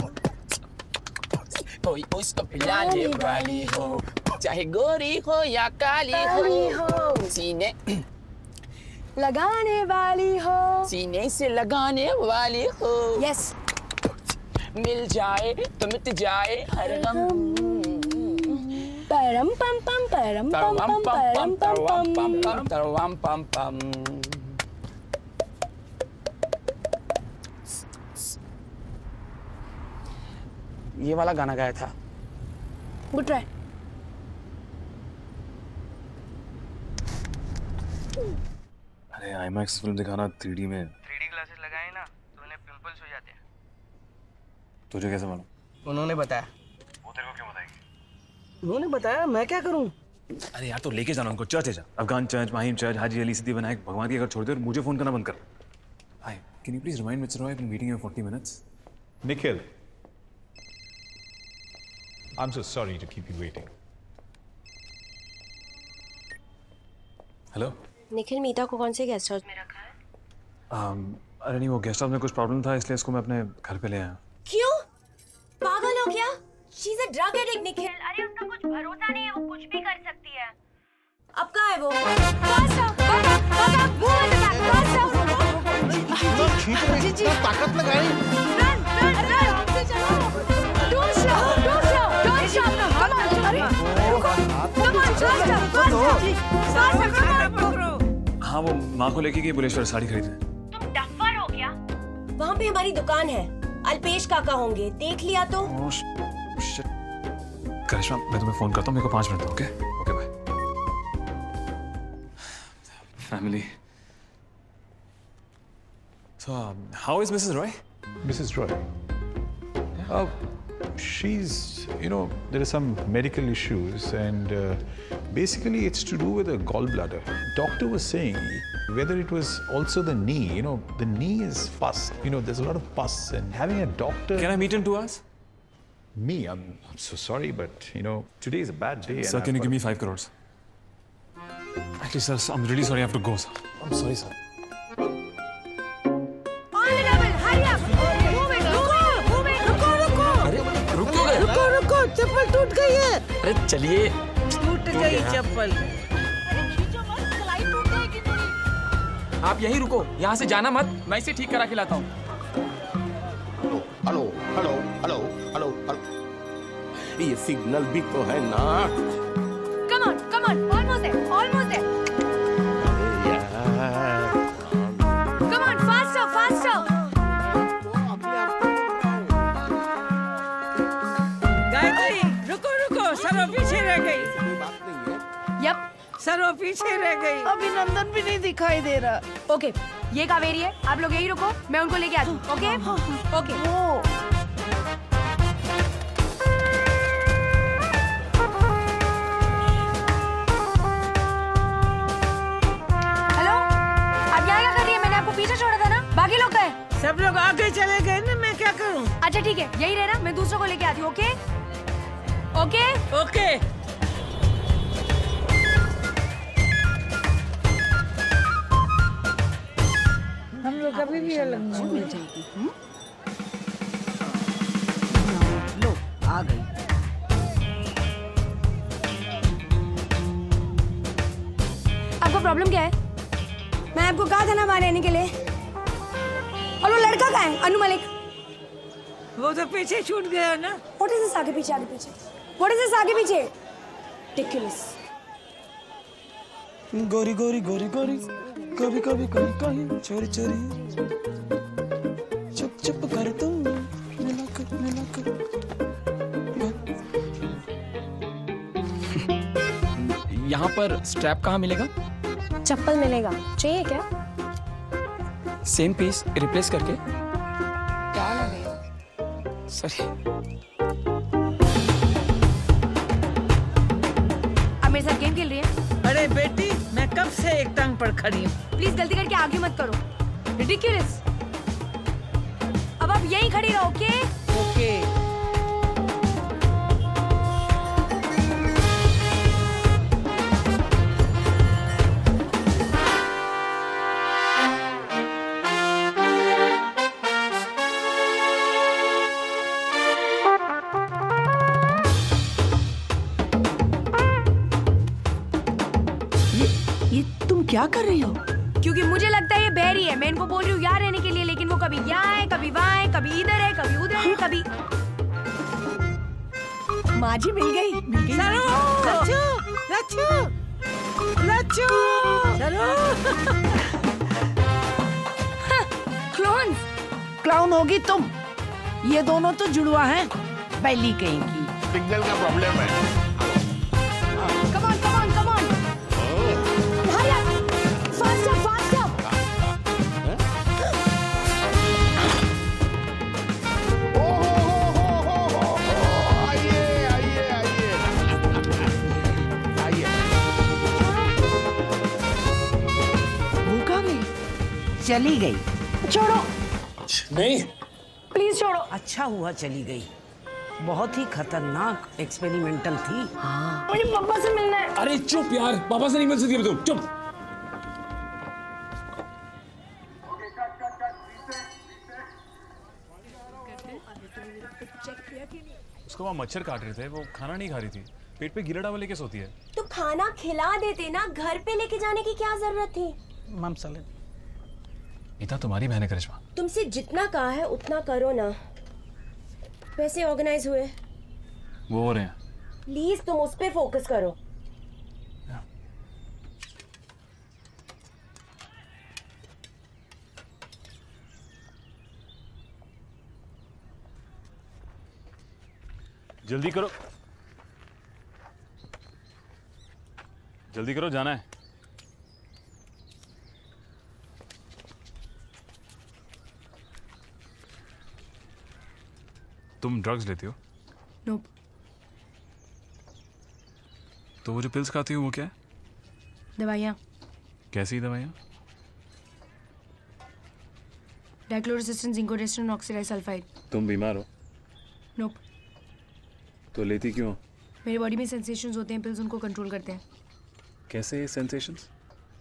कोई उसको पिलाने वाली हो, चाहे गोरी हो या काली हो, सीने लगाने वाली हो, सीने से लगाने वाली हो। यस। मिल जाए तो मिट जाए हर गम। परम पम पम परम पम पम परम पम पम पम तरवाम पम पम। ये वाला गाना गाया था। Good try. अरे आईमैक्स फिल्म दिखाना थ्री डी में। थ्री डी ग्लासेस लगाए ना तो उन्हें पिंपल्स हो जाते हैं। तुझे कैसे मालूम? उन्होंने बताया। वो तेरे को क्यों बताएगी? उन्होंने बताया, मैं क्या करूं? अरे यार तो लेके जाना उनको, चर्च है जा, Afghan church, Mahim church, Haji Ali Siddhivinayak, भगवान की अगर छोड़ दे और मुझे फोन करना बंद कर। Hi, can you please remind mister Roy, meeting in forty minutes. Nikhil, I'm so sorry to keep you waiting. Hello. Nikhil Meeta को कौन से गेस्ट हाउस में रखा है? um, अरे नहीं, वो गेस्ट हाउस में कुछ प्रॉब्लम था इसलिए इसको मैं अपने घर पे ले आया। क्यों? पागल हो क्या? She's a drug addict, Nikhil. अरे उसका कुछ भरोसा नहीं है, वो कुछ भी कर सकती है। अब कहाँ है वो? Fast out, fast out, fast out, move in the back, fast out। जी जी ताकत लगाई। Run, run, run, से चलो। Don't shout, don't shout, don't shout। Come on, अरे रुको। Come on, fast out, fast out, fast out, पकड़ो। हाँ, वो माँ को लेके गई बुलेश्वर साड़ी खरीदने। तुम डफर हो क्या? वहाँ पे हमारी दुकान है, अल्पेश काका होंगे, देख लिया तो? शिट। करिश्मा, मैं तुम्हें फोन करता हूँ, मेरे को पाँच मिनट दो, okay? Okay bye. Family. So, um, how is Missus Roy? Missus Roy. Uh, she's, you know, there are some medical issues, and uh, basically it's to do with a gallbladder. Doctor was saying whether it was also the knee. You know, the knee is pus. You know, there's a lot of pus, and having a doctor. Can I meet in two hours? Me, I'm, I'm so sorry, but you know, today is a bad day. Sir, can you give me five crores? Actually, sir, I'm really sorry. I have to go, sir. I'm sorry, sir. रुको रुको, चप्पल टूट गई है। अरे चलिए। टूट गई चप्पल। आप यहीं रुको, यहाँ से जाना मत, मैं इसे ठीक करा के लाता हूँ। Hello hello hello hello hello, ये सिग्नल भी तो है ना। Come on, come on, almost there, almost there. Come on, faster, faster. Gayatri, रुको रुको, सरो पीछे रह गई। यप, सरो पीछे रह गई। अभिनंदन भी नहीं दिखाई दे रहा। ओके, ये कावेरी है, आप लोग यहीं रुको, मैं उनको लेके आती हूँ, ओके? ओके। हेलो, आप यहाँ क्या कर रही है? मैंने आपको पीछे छोड़ा था ना, बाकी लोग गए? सब लोग आगे चले गए ना, मैं क्या करूँ? अच्छा ठीक है, यही रहना, मैं दूसरों को लेके आती हूँ, ओके? ओके? ओके। हम लोग कभी भी अलग नहीं मिल जाएगी। लो, आ गई। आपको प्रॉब्लम क्या है? मैं आपको कहा था ना बाहर रहने के लिए। और वो लड़का कहाँ है? अनु मलिक। वो तो पीछे छूट गया ना। What is this आगे पीछे आगे पीछे? What is this आगे पीछे? Ridiculous. गोरी गोरी गोरी गोरी, कभी कभी कभी कहीं चोरी चोरी, चुप चुप कर तुम मिला कर मिला कर। यहाँ पर स्ट्रैप कहाँ मिलेगा? चप्पल मिलेगा, चाहिए क्या? सेम पीस रिप्लेस करके। क्या लगेगा? सॉरी। आप मेरे साथ गेम खेल रही हैं? अरे बेटी, मैं कब से एक टांग पर खड़ी हूँ। प्लीज गलती करके आगे मत करो। रिडिक्युलस। अब आप यहीं खड़ी रहो, ओके? ओके। ये तुम क्या कर रही हो? क्योंकि मुझे लगता है ये बहरी है, मैं इनको बोल रही हूँ यहाँ रहने के लिए, लेकिन वो कभी यहाँ है, कभी वहाँ है, कभी इधर है, कभी उधर है, कभी माजी मिल गई मिल गई लच्छू लच्छू लच्छू चलो क्लोन्स। क्लाउन होगी तुम, ये दोनों तो जुड़वा हैं, बैली कहेंगी। सिग्नल का प्रॉब्लम है। Come on come on come on, hurry up, fast up fast up. भूखा गई, चली गई। छोड़ो नहीं, प्लीज छोड़ो। अच्छा हुआ चली गई, बहुत ही खतरनाक एक्सपेरिमेंटल थी। मुझे पापा से मिलना है। अरे चुप यार, पापा से नहीं मिल सकती अभी तुम, चुप। उसको वहाँ मच्छर काट रहे थे, वो खाना नहीं खा रही थी, पेट पे गिरा डावा लेके सोती है। तो खाना खिला देते ना, घर पे लेके जाने की क्या जरूरत थी? मम सलन। मीता तुम्हारी बहन है करिश्मा। तुमसे जितना कहा है उतना करो ना। पैसे ऑर्गेनाइज हुए? वो हो रहे हैं। प्लीज तुम उस पे फोकस करो। जल्दी करो, जल्दी करो, जाना है। तुम ड्रग्स लेती हो? नोप। तो वो जो पिल्स खाती हो वो क्या है? दवाइयाँ। कैसी दवाइयाँ? डाइक्लोरोसिस्टिन, जिंकोरेस्टिन, ऑक्सीडाइसल्फाइड। तुम बीमार हो? नोप। तो लेती क्यों? मेरी बॉडी में सेंसेशंस होते हैं, पिल्स उनको कंट्रोल करते हैं। कैसे सेंसेशंस?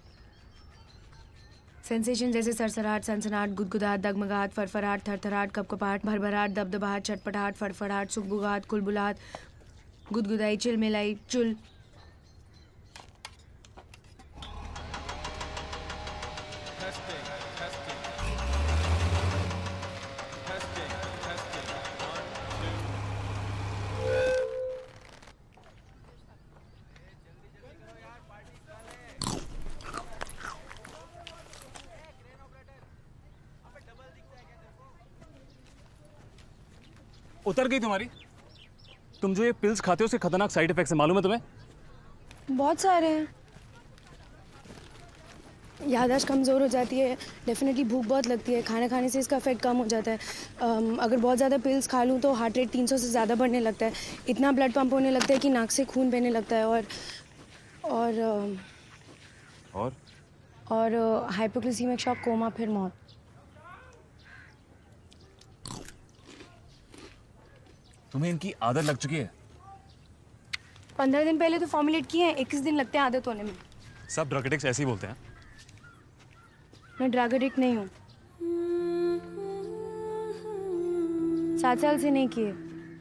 सेंसेशन जैसे सरसराहट, सनसनाहट, गुदगुदाहट, दगमगाहट, फरफराहट, थरथराहट, कपकपाहट, भरभराहट, दबदबाहट, छटपटाहट, फड़फड़ाहट, सुगबुगाहट, कुलबुलाहट, गुदगुदाई, चिलमिलाई, चुल। उतर गई तुम्हारी? तुम जो ये पिल्स खाते हो उसके खतरनाक साइड इफेक्ट्स हैं, मालूम है तुम्हें? बहुत सारे हैं। याददाश्त कमज़ोर हो जाती है, डेफिनेटली भूख बहुत लगती है, खाना खाने से इसका इफेक्ट कम हो जाता है। um, अगर बहुत ज़्यादा पिल्स खा लूँ तो हार्ट रेट तीन सौ से ज़्यादा बढ़ने लगता है, इतना ब्लड पंप होने लगता है कि नाक से खून बहने लगता है, और और और और हाइपोग्लिसीमिक शॉक, कोमा, फिर मौत। तुम्हें इनकी आदत लग चुकी है। पंद्रह दिन पहले तो फॉर्मुलेट किए हैं, इक्कीस दिन लगते हैं आदत होने में। सब ड्रग एडिक्ट्स ऐसे ही बोलते हैं। मैं ड्रग एडिक्ट नहीं हूँ, सात साल से नहीं किए।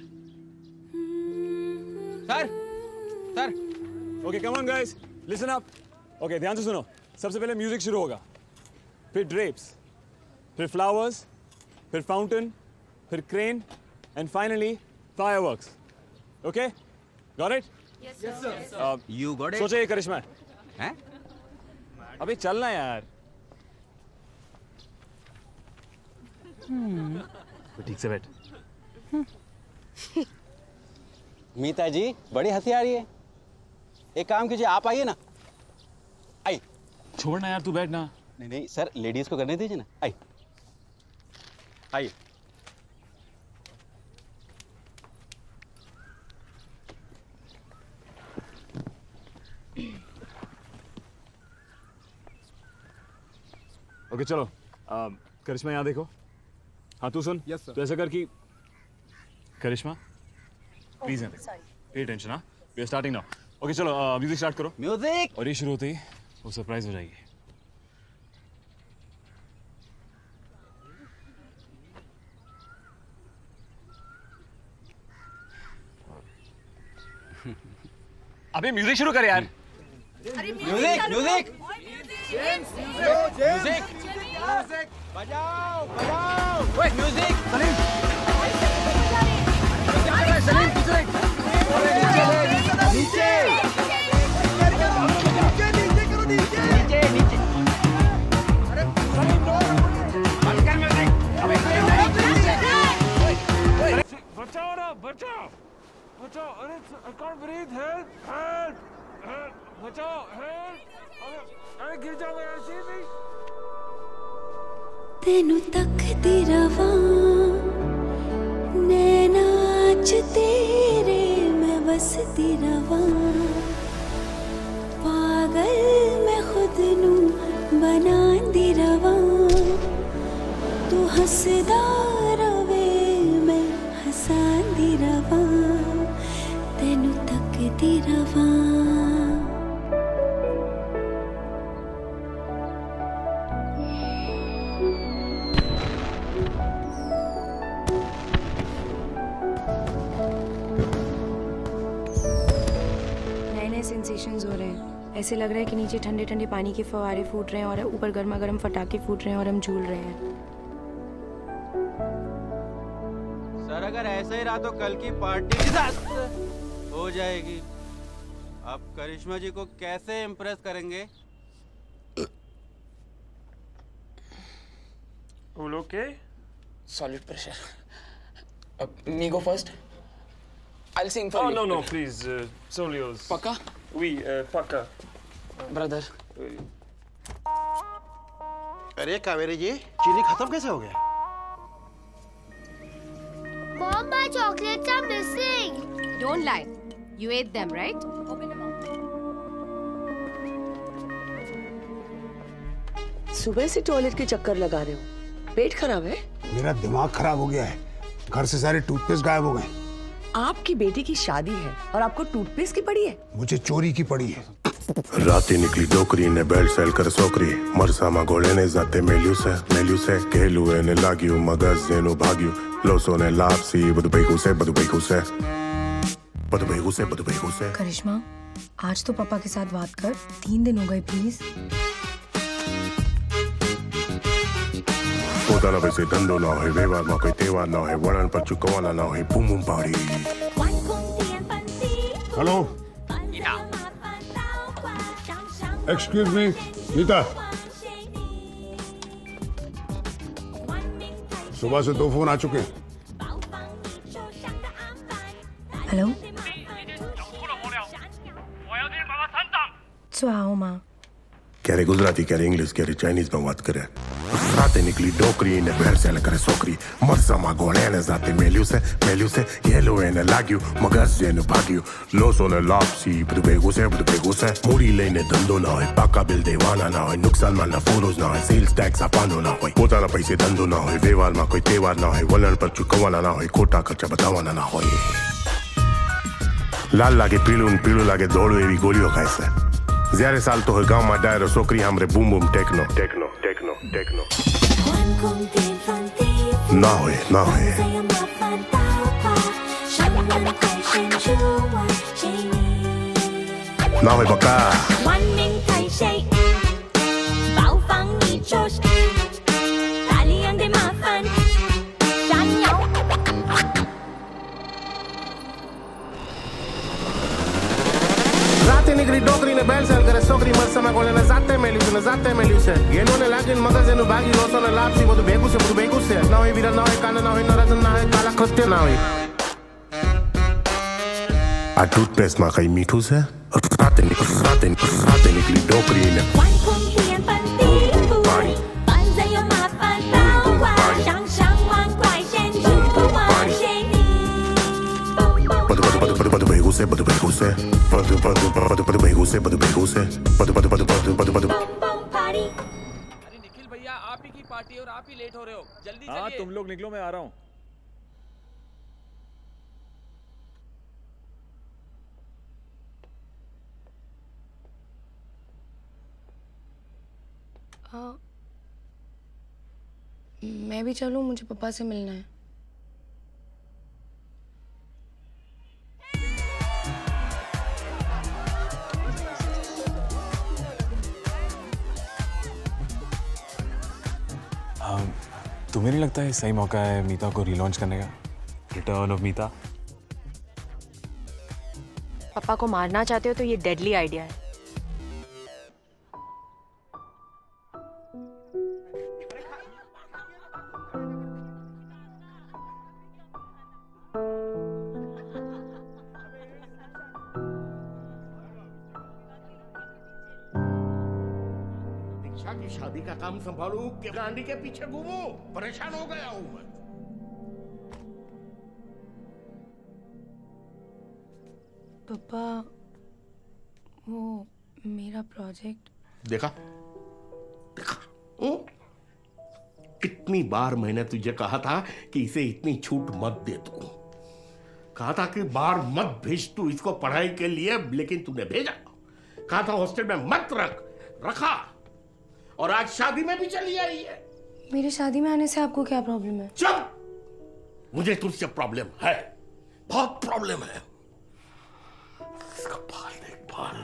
Sir sir okay come on guys, listen up. Okay ध्यान से सुनो, सबसे पहले म्यूजिक शुरू होगा, फिर ड्रेप्स, फिर फ्लावर्स, फिर फाउंटेन, फिर crane and finally fireworks. Okay got it? Yes sir. You got it? सोचो ये करिश्मा है? अबे चलना यार। तो ठीक से बैठ। मीता जी बड़ी हंसी आ रही है, एक काम कीजिए आप आइए ना। आई छोड़ना यार, तू बैठ ना। नहीं नहीं सर, लेडीज को करने दीजिए ना। आई आइए। ओके चलो, आ, करिश्मा यहाँ देखो। हाँ तू सुन। Yes sir. तो ऐसा कर कि करिश्मा प्लीज यहाँ देखो, पे अटेंशन। हाँ we are starting now. Okay चलो म्यूजिक स्टार्ट करो। म्यूजिक। और ये शुरू होते ही वो सरप्राइज हो जाएगी। अबे म्यूजिक शुरू कर यार। म्यूजिक म्यूजिक म्यूजिक बजाओ बजाओ ओए म्यूजिक सलीम सलीम कुछ नहीं नीचे नीचे नीचे अरे सलीम बंद कर म्यूजिक अबे बचाओ ना बचाओ बचाओ अरे I can't breathe help help बचाओ हेल्प अरे गिर जाऊंगा ऐसे नहीं तेनू तकदी रवां नैना च तेरे मैं बसदी रवां पागल मैं खुद नू बनांदी रवां तू हसदा रवे मैं हसांदी रवां तेनू तकदी रवां सेंसेशंस हो रहे हैं। ऐसे लग रहा है कि नीचे ठंडे ठंडे पानी के फव्वारे फूट रहे हैं और ऊपर गर्मा गर्म फटाके फूट रहे हैं और हम झूल रहे हैं। सर अगर ऐसा ही रहा तो कल की पार्टी हो जाएगी। आप करिश्मा जी को कैसे इम्प्रेस करेंगे? All okay? Solid pressure. Uh, me go first. I'll sing for oh, you. no, no, please. Uh, it's all yours. Paka? Oui, uh, Paka. Brother. अरे कावेरी जी, चीनी खत्म कैसे हो गया? Mom, my chocolates are missing. Don't lie. You ate them, right? Open them up. सुबह से टॉयलेट के चक्कर लगा रहे हो, पेट खराब है? मेरा दिमाग खराब हो गया है। घर से सारे टूथपेस्ट गायब हो गए। आपकी बेटी की शादी है और आपको टूथपेस्ट की पड़ी है? मुझे चोरी की पड़ी है। राती निकली डोकरी ने बेल्ट सेल कर सोकरी मरसामा गोले ने जाते मेल्यूसे मेल्यूसे केलुए ने लागियो मगज ने भागियो लोसो ने लापसी बदु बेगुसे बदु बेगुसे बदु बेगुसे बदु बेगुसे। करिश्मा, आज तो पापा के साथ बात कर। तीन दिन हो गए, प्लीज। पोताना वैसे धंधो ना है, व्यवहार में कोई त्योहार ना है, वर्णन पर चुकवाना ना है, boom boom party. Hello, excuse me, Neeta. सुबह से दो फोन आ चुके हैं। हेलो, सुहाओ माँ। कह रहे गुजराती, कह रहे इंग्लिश, कह रहे चाइनीज में बात करे। राते निकली डोकरी ने बेल्ट सेल करे सोकरी मरसामा गोले ने जाते मेल्यूसे मेल्यूसे येलुए ने लागियो मगज ने भागियो लोसो ने लापसी बदु बेगुसे बदु बेगुसे मुड़ी लेने धंधो ना है, पाका बिल देवाना ना है, नुकसान मानना फोरोज ना है, सेल्स टैक्स अपानो ना है, पोताना पैसे धंधो ना है, व्यवहार में कोई त्योहार ना है, वलन पर चुकवाना ना है, खोटा खर्चा बतावाना ना है। लाल लागे पीलू पीलू लागे दौड़ो एवी गोलियों खाए જ્યારે સાલતો હોય ગામમાં ડાયરો છોકરી હામરે બૂમ બૂમ ટેકનો ટેકનો ટેકનો ટેકનો ના હોય ના હોય ના હોય બકા रात निकली डोकरी ने बेल सेल करे सोकरी मरसामा गोले ने जाते मेल्यूसे ने जाते मेल्यूसे येनो ने लागिन मगज ने भागी लोसो ने लापसी बदु बेगुसे बदु बेगुसे ना होय वीरा ना होय कांड ना होय नरजन ना होय काला कृत्य ना होय। आ टूथपेस्ट में कई मीठू से रात निकली रात निकली रात निकली डोकरी ने बदु बेगुसे बदु बेगुसे बदु बदु बदु बदु बेगुसे बदु बेगुसे बदु बदु बदु बदु बदु बदु। अरे निखिल भैया, आप ही की पार्टी और आप ही लेट हो रहे हो, जल्दी चलिए। हाँ, तुम लोग निकलो, मैं आ रहा हूँ। हाँ, मैं भी चलूँ, मुझे पापा से मिलना है। Um, तुम्हें नहीं लगता है सही मौका है मीता को रिलॉन्च करने का? Return of Meeta. पापा को मारना चाहते हो तो ये डेडली आइडिया है। दीक्षा की शादी का काम संभालूं कि गांडी के पीछे घूमूं? परेशान हो गया हूं मैं। पापा, वो मेरा प्रोजेक्ट देखा देखा हुँ? कितनी बार मैंने तुझे कहा था कि इसे इतनी छूट मत दे तू। कहा था कि बाहर मत भेज तू इसको पढ़ाई के लिए, लेकिन तूने भेजा। कहा था हॉस्टल में मत रख, रखा, और आज शादी में भी चली आई है। मेरी शादी में आने से आपको क्या प्रॉब्लम है? चुप! मुझे तुझसे प्रॉब्लम है, बहुत प्रॉब्लम है। इसका बाल देख, बाल,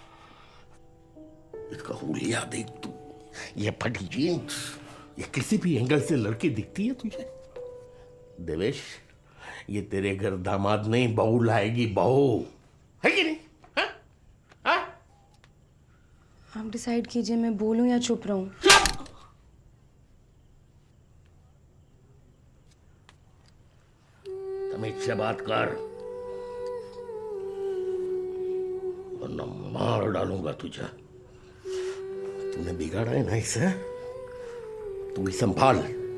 इसका हुलिया देख तू, ये फटी जीन्स, ये किसी भी एंगल से लड़की दिखती है तुझे? देवेश, ये तेरे घर दामाद नहीं बहू लाएगी, बहू है कि नहीं? हा? हा? आप डिसाइड कीजिए, मैं बोलूं या चुप रहूं? तमीज से बात कर, वरना मार डालूंगा तुझे। तूने बिगाड़ा है ना इसे, तू ही संभाल।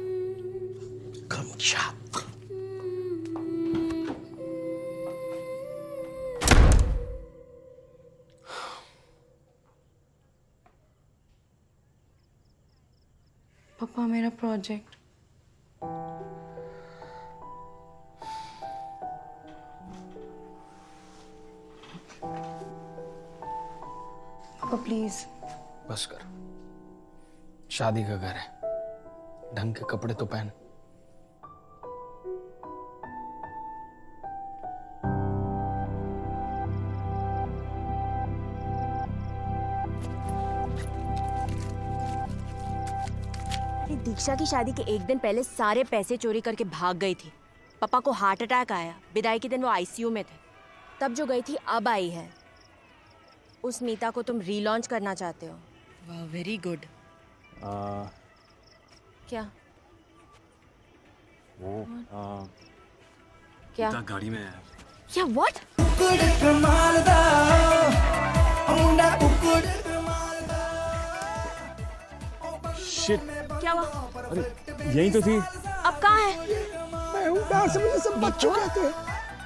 कमचात। पापा, मेरा प्रोजेक्ट पापा प्लीज। बस कर, शादी का घर है, ढंग के कपड़े तो पहन। दीक्षा की शादी के एक दिन पहले सारे पैसे चोरी करके भाग गई थी। पापा को हार्ट अटैक आया, विदाई के दिन वो आईसीयू में थे। तब जो गई थी अब आई है। उस मीता को तुम रीलॉन्च करना चाहते हो? वाह, वेरी गुड। क्या वो आ, क्या मीता गाड़ी में है। क्या व्हाट? शिट, क्या हुआ? अरे यही तो थी। अब कहाँ है? मैं हूँ, प्यार से मुझे सब बच्चों कहते हैं।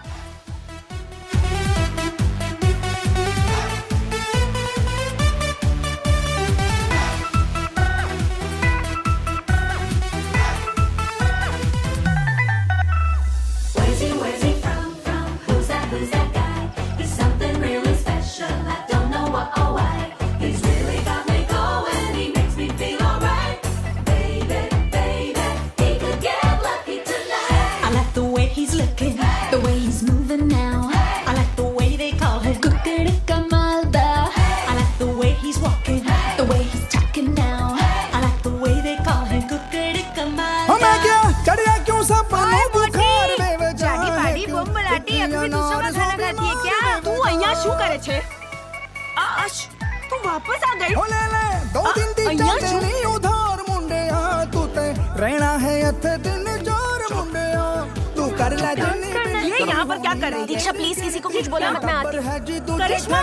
वापस आ गई। ओ ले ले दो दिन दी चलते नहीं उधार मुंडिया, तू ते रहना है इत्थे दिन जोर मुंडिया, तू कर ले जनी। ये यहाँ पर क्या कर रही है? दीक्षा प्लीज किसी को कुछ बोला मत, मैं आती हूँ। करिश्मा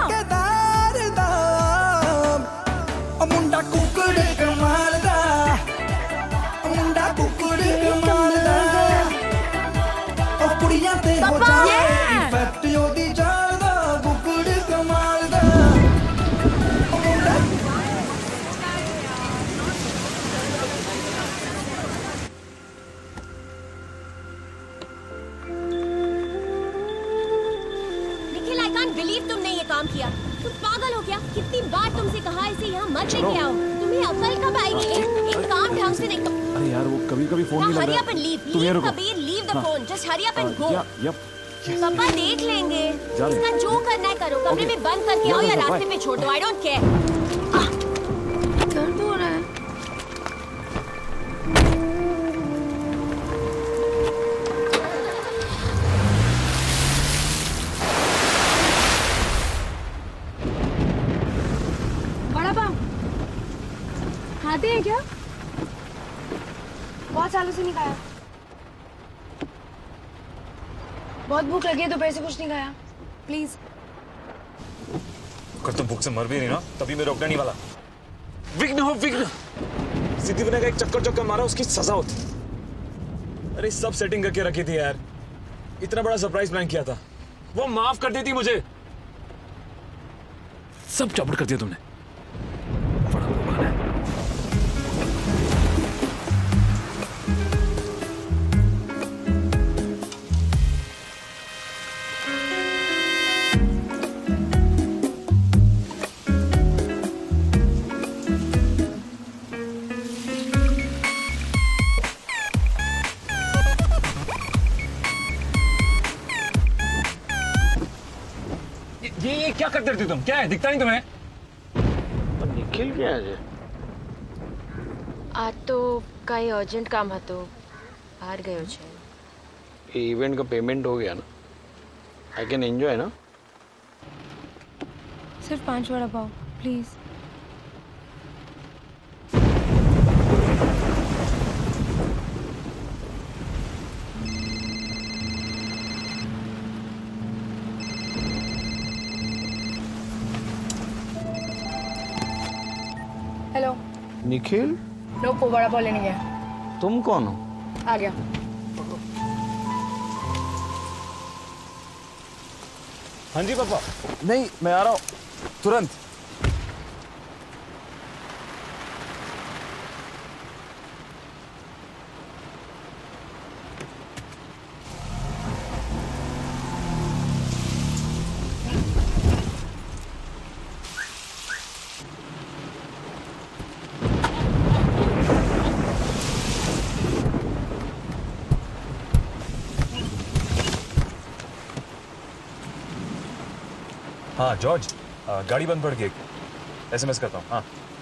ओ मुंडा कुकड़े कमाल दा, मुंडा कुकड़े कमाल दा, ओ कुड़ियां ते हो जाए इफेक्ट ओदी जादा, कुकड़े कमाल दा। बिलीव तुमने ये काम किया। तुम पागल हो क्या? कितनी बार तुमसे कहा इसे यहाँ मत लेके आओ। तुम्हें अकल कब आएगी? एक काम ढंग से नहीं। अरे यार वो कभी कभी फोन नहीं लग रहा। Hurry up and leave. Leave Kabir, leave the phone. Just hurry up and go. पापा देख लेंगे। इसका जो करना है करो। कमरे में बंद करके आओ या रास्ते में छोड़ दो। I don't care. दर्द हो रहा है। खाते हैं क्या? बहुत सालों से नहीं खाया। बहुत भूख लगी है, दोपहर से कुछ नहीं खाया। प्लीज। अगर तुम भूख से मर भी नहीं ना तभी मैं रोकने नहीं वाला। विघ्न हो विघ्न, सिद्धिविनायक का एक चक्कर चक्कर मारा उसकी सजा होती। अरे सब सेटिंग करके रखी थी यार, इतना बड़ा सरप्राइज प्लान किया था, वो माफ कर देती मुझे। सब चौपट कर दिया तुमने। बड़ा भगवान है। ये ये क्या करते रहते तुम? क्या है, दिखता नहीं तुम्हें? निखिल क्या है? आज तो कहीं अर्जेंट काम है तो बाहर गए हो छे। ये इवेंट का पेमेंट हो गया ना? आई कैन एंजॉय ना? सिर्फ पांच vada pav please. Hello Nikhil, no पो वड़ा पाव लेने गया। तुम कौन हो? आ गया। हाँ जी पापा। नहीं मैं आ रहा हूँ तुरंत। हाँ जॉर्ज, आ, गाड़ी बंद पड़ गई, एसएमएस करता हूँ। हाँ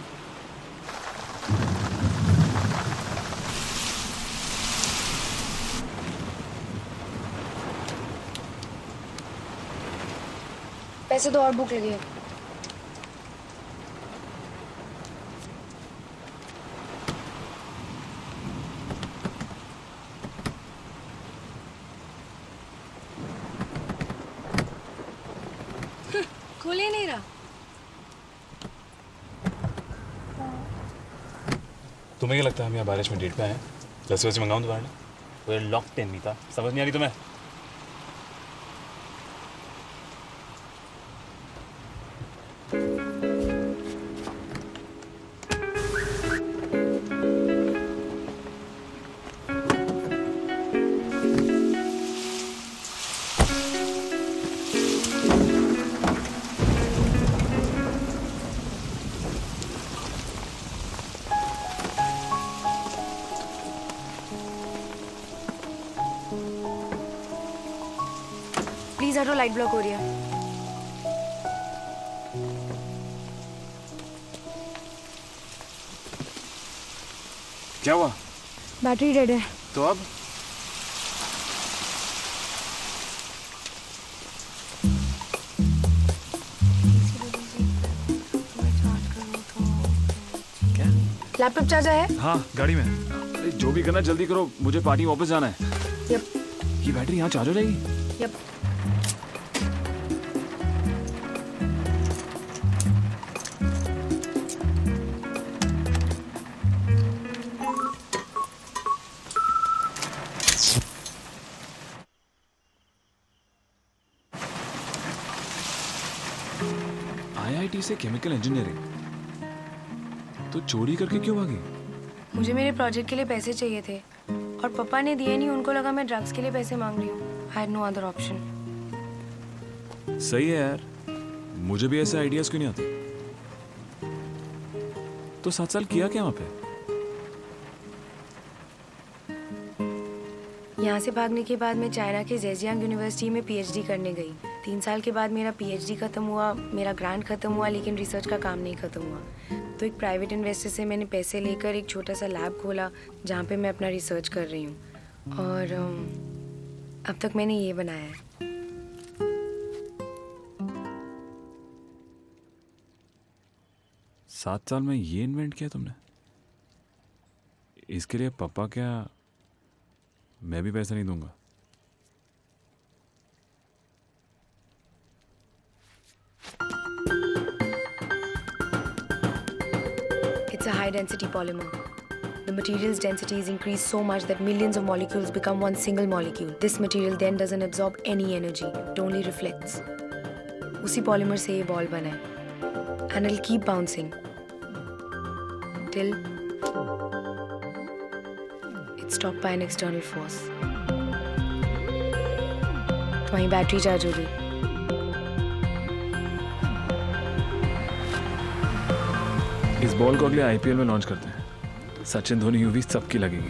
पैसे तो और भूख लगी है। खुल ही नहीं रहा। तुम्हें क्या लगता है हम यहाँ बारिश में डेट पे आए हैं? लस्सी वस्सी मंगाऊँ दोबारा? वो लॉक्ड इन मीता, समझ नहीं आ रही तुम्हें? प्लीज हटो, लाइट ब्लॉक हो रही है। क्या हुआ? बैटरी डेड है। तो अब? क्या? लैपटॉप चार्जर है? हाँ गाड़ी में। अरे जो भी करना जल्दी करो, मुझे पार्टी वापस जाना है। यप। ये बैटरी यहाँ चार्ज हो जाएगी? यप। आईआईटी से केमिकल इंजीनियरिंग, तो चोरी करके क्यों भागी? मुझे मेरे प्रोजेक्ट के लिए पैसे चाहिए थे और पापा ने दिए नहीं। उनको लगा मैं ड्रग्स के लिए पैसे मांग रही हूँ। I had no other option. सही है यार, मुझे भी ऐसे आइडियाज क्यों नहीं आते? तो सात साल किया क्या वहां पे? यहाँ से भागने के बाद मैं चाइना के जेजियांग यूनिवर्सिटी में पीएचडी करने गई। तीन साल के बाद मेरा पीएचडी खत्म हुआ, मेरा ग्रांट खत्म हुआ, लेकिन रिसर्च का काम नहीं खत्म हुआ। तो एक प्राइवेट इन्वेस्टर से मैंने पैसे लेकर एक छोटा सा लैब खोला जहाँ पे मैं अपना रिसर्च कर रही हूँ। और अब तक मैंने ये बनाया है। सात साल में ये इन्वेंट किया तुमने? इसके लिए पापा क्या, मैं भी पैसा नहीं दूंगा। It's a high density polymer. The material's density is increased so much that millions of molecules become one single molecule. This material then doesn't absorb any energy. It only reflects. उसी polymer से ये ball बना है. And it'll keep bouncing till it's stopped by an external force. तो वहीं बैटरी चार्ज हो गई. इस बॉल को अगले आईपीएल में लॉन्च करते हैं. सचिन धोनी यूवी सबकी लगेगी.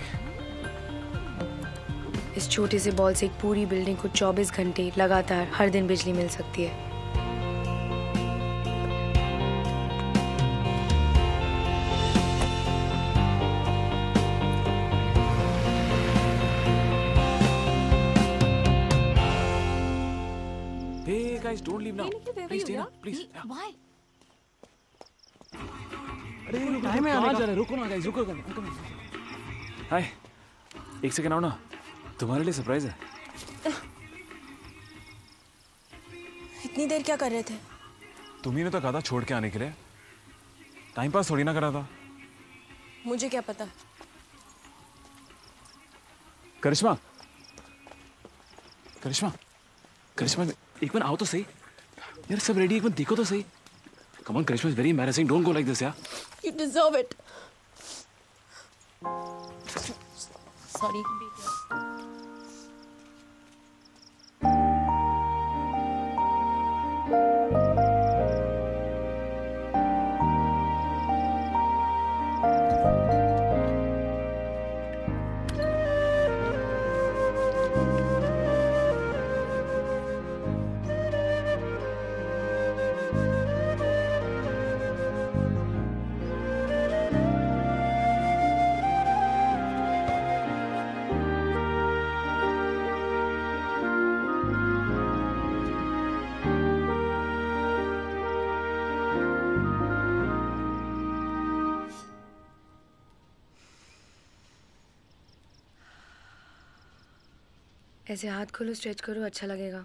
इस छोटे से बॉल से एक पूरी बिल्डिंग को चौबीस घंटे लगातार हर दिन बिजली मिल सकती है. Hey guys, don't leave now. Please stay now, please. Why? अरे टाइम है आने का. रुको ना गाइस, रुको. हाय, एक सेकंड आओ ना. तुम्हारे लिए सरप्राइज है. इतनी देर क्या कर रहे थे? तुम्ही ने तो कहा था छोड़ के आने के लिए. टाइम पास थोड़ी ना करा था. मुझे क्या पता. करिश्मा, करिश्मा, करिश्मा, एक मिनट आओ तो सही. यार सब रेडी, एक मिनट देखो तो सही. Come on, Karishma is very embarrassing. Don't go like this, yeah? You deserve it. Sorry. ऐसे हाथ खोलो, स्ट्रेच करो, अच्छा लगेगा.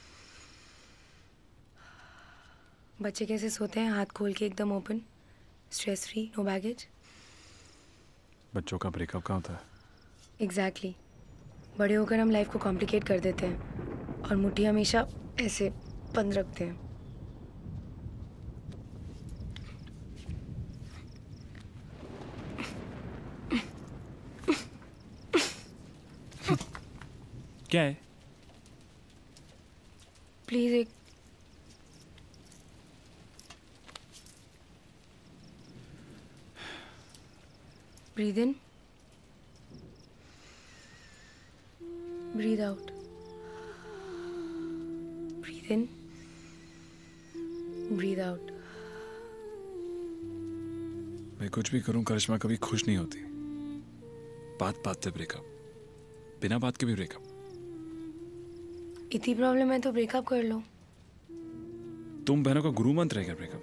बच्चे कैसे सोते हैं? हाथ खोल के एकदम open, stress free, no baggage. बच्चों का ब्रेकअप कहाँ होता है? Exactly exactly. बड़े होकर हम लाइफ को कॉम्प्लिकेट कर देते हैं और मुट्ठी हमेशा ऐसे बंद रखते हैं. क्या है? प्लीज एक breathe in, breathe out, breathe in, breathe out. मैं कुछ भी करूं करिश्मा कभी खुश नहीं होती. बात बात से ब्रेकअप, बिना बात के भी ब्रेकअप. इतनी प्रॉब्लम है तो ब्रेकअप कर लो. तुम बहनों का गुरु मंत्र है क्या ब्रेकअप?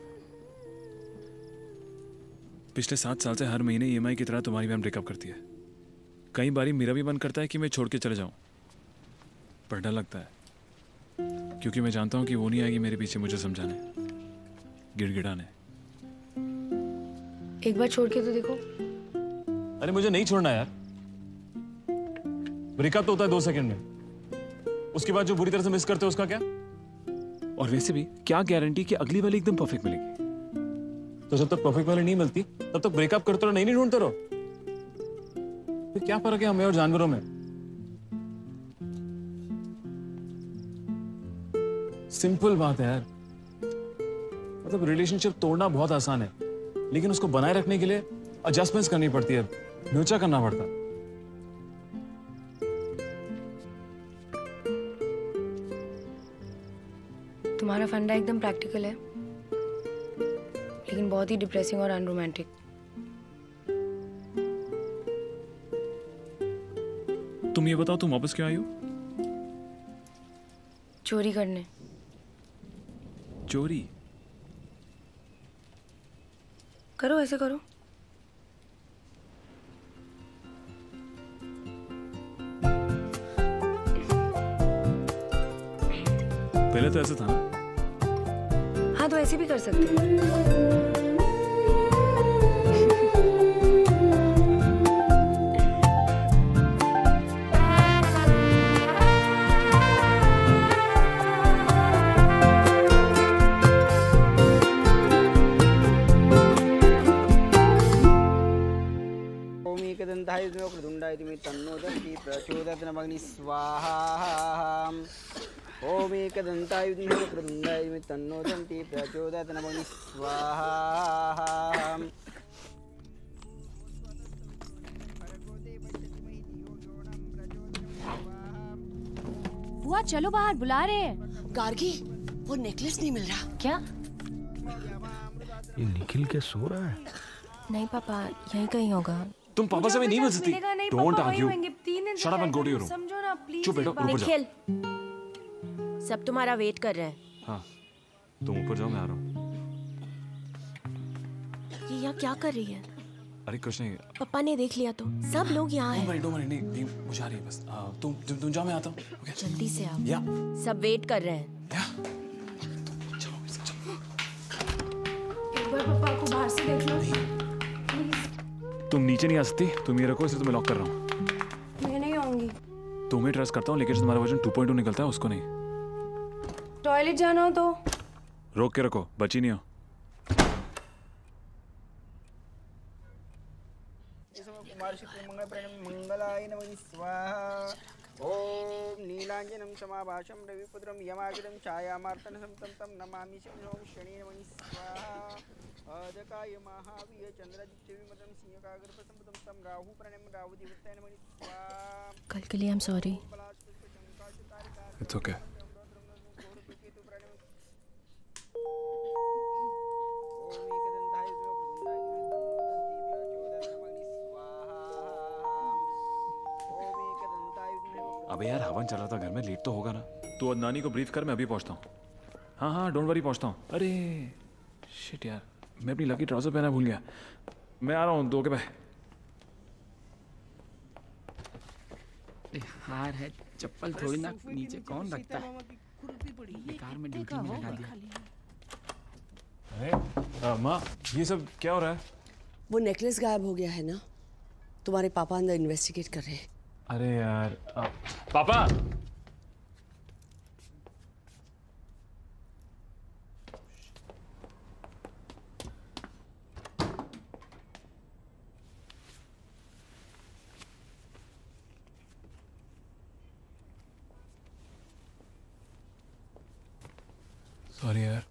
पिछले सात साल से हर महीने ईएमआई की तरह तुम्हारी बहन ब्रेकअप करती है. कई बारी मेरा भी मन करता है कि मैं छोड़ के चले जाऊं, पर डर लगता है क्योंकि मैं जानता हूं कि वो नहीं आएगी मेरे पीछे मुझे समझाने, गिड़गिड़ाने. एक बार छोड़ के तो देखो. अरे मुझे नहीं छोड़ना यार. ब्रेकअप तो होता है दो सेकंड में, उसके बाद जो बुरी तरह से मिस करते हो उसका क्या? और वैसे भी क्या गारंटी कि अगली वाली एकदम परफेक्ट मिलेगी? तो जब तक परफेक्ट वाली नहीं मिलती तब तक ब्रेकअप करते रहो, नहीं नहीं ढूंढते रहो. फिर क्या फर्क है हमें और जानवरों में? सिंपल बात है यार. मतलब रिलेशनशिप तोड़ना बहुत आसान है, लेकिन उसको बनाए रखने के लिए एडजस्टमेंट्स करनी पड़ती है, न्यूचा करना पड़ता है. तुम्हारा फंडा एकदम प्रैक्टिकल है, लेकिन बहुत ही डिप्रेसिंग और अनरोमांटिक. तुम ये बताओ, तुम वापस क्यों आई हो? चोरी करने. चोरी? करो, ऐसे करो. पहले तो ऐसा था ना। हाँ तो ऐसे भी कर सकते हो। ओम एकदंताय विद्महे वक्रतुंडाय धीमहि तन्नो दन्ति प्रचोदयात् नमः स्वाहा। बुआ चलो बाहर बुला रहे हैं। गार्गी, वो नेकलेस नहीं मिल रहा। क्या? ये निखिल क्या सो रहा है? नहीं पापा, यहीं कहीं होगा। तुम पापा से भी नहीं मिल सकती। Don't argue. Shut up and go to your room. समझो ना प्लीज। चुप बैठो, ऊपर जाओ। निखिल, सब तुम्हारा वेट कर रहे हैं। हाँ, तुम ऊपर जाओ, मैं आ रहा हूँ। ये यहाँ क्या कर रही है? अरे कुछ नहीं। पापा ने देख लिया तो सब लोग यहाँ हैं। डोंट वरी, नहीं, नहीं, मुझे आ रही है बस। आ, तुम तुम तुम जाओ, मैं आता हूँ। ओके? जल्दी से आओ। या। सब वेट कर रहे हैं। एक बार पापा को बाहर से देख लो। तुम नीचे नहीं आ सकती, तुम ये रखो, इसे तुम्हें लॉक कर रहा हूँ। मैं नहीं आऊंगी। तुम्हें ट्रस्ट करता हूँ, लेकिन तुम्हारा वर्जन टू पॉइंट टू निकलता है, उसको नहीं। टॉयलेट जाना हो तो रोक के रखो, बची नहीं हो। मंगलाय नमः स्वाहा। ओम नीलांजनम समाभाषम रविपुत्रम यमाग्रम छायामार्तनसं तं तं नमामि शिवं शनि नमः स्वाहा। अजकाय महावीय चंद्रजिच्चविमतं सिंहकाग्रपसंपदं तं राहु प्रणम राहु देवताय नमः स्वाहा। कल के लिए I am sorry. It's okay. अबे यार, हवन चल रहा था घर में, लेट तो होगा ना। तू अदनानी को ब्रीफ कर, मैं अभी पहुंचता हूँ। हाँ हाँ, डोंट वरी, पहुंचता हूँ। अरे शिट यार, मैं अपनी लकी ट्राउजर पहना भूल गया। मैं आ रहा हूँ, दो के बाय। हार है, चप्पल थोड़ी ना नीचे कौन रखता है। बेकार में ड्यूटी में लगा दिया। अरे माँ, ये सब क्या हो रहा है? वो नेकलेस गायब हो गया है ना, तुम्हारे पापा अंदर इन्वेस्टिगेट कर रहे हैं। अरे यार, आ, पापा। सॉरी यार।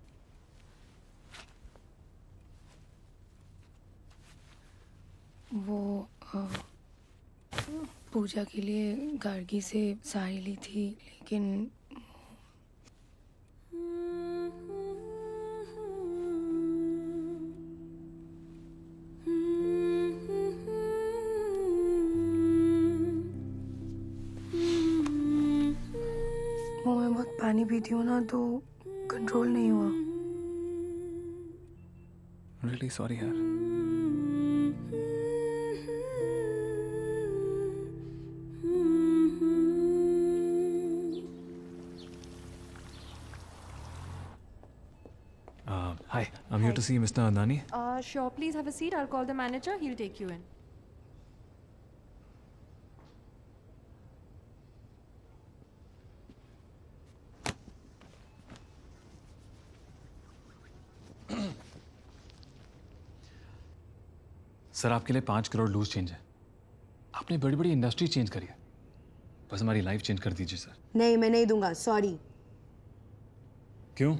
वो आ, पूजा के लिए गार्गी से साड़ी ली थी, लेकिन वो मैं बहुत पानी पीती हूँ ना, तो कंट्रोल नहीं हुआ। रियली सॉरी यार। Uh, hi, I'm here to see Mister Adani. Uh, sure, please have a seat. I'll call the manager. He'll take you in. Sir, आपके लिए पाँच करोड़ लूज चेंज है। आपने बड़ी बड़ी इंडस्ट्री चेंज करी है, बस हमारी लाइफ चेंज कर दीजिए सर। नहीं, मैं नहीं दूंगा, सॉरी। क्यों?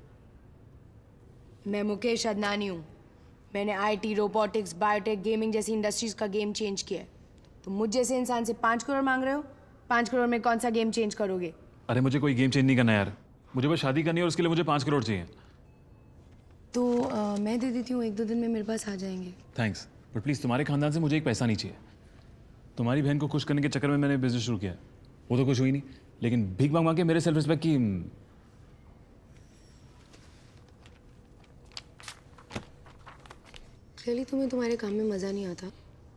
मैं मुकेश अदनानी हूँ। मैंने आईटी, रोबोटिक्स, बायोटेक, गेमिंग जैसी इंडस्ट्रीज का गेम चेंज किया है। तो मुझ जैसे इंसान से पाँच करोड़ मांग रहे हो? पाँच करोड़ में कौन सा गेम चेंज करोगे? अरे मुझे कोई गेम चेंज नहीं करना यार, मुझे बस शादी करनी है और उसके लिए मुझे पाँच करोड़ चाहिए। तो आ, मैं दे देती हूँ, एक दो दिन में मेरे पास आ जाएंगे। थैंक्स, बट प्लीज़ तुम्हारे खानदान से मुझे एक पैसा नहीं चाहिए। तुम्हारी बहन को खुश करने के चक्कर में मैंने बिजनेस शुरू किया, वो तो कुछ हुई नहीं, लेकिन भीख मांग मांग के मेरे सेल्फ रिस्पेक्ट की। क्लियरली तुम्हें तुम्हारे काम में मज़ा नहीं आता।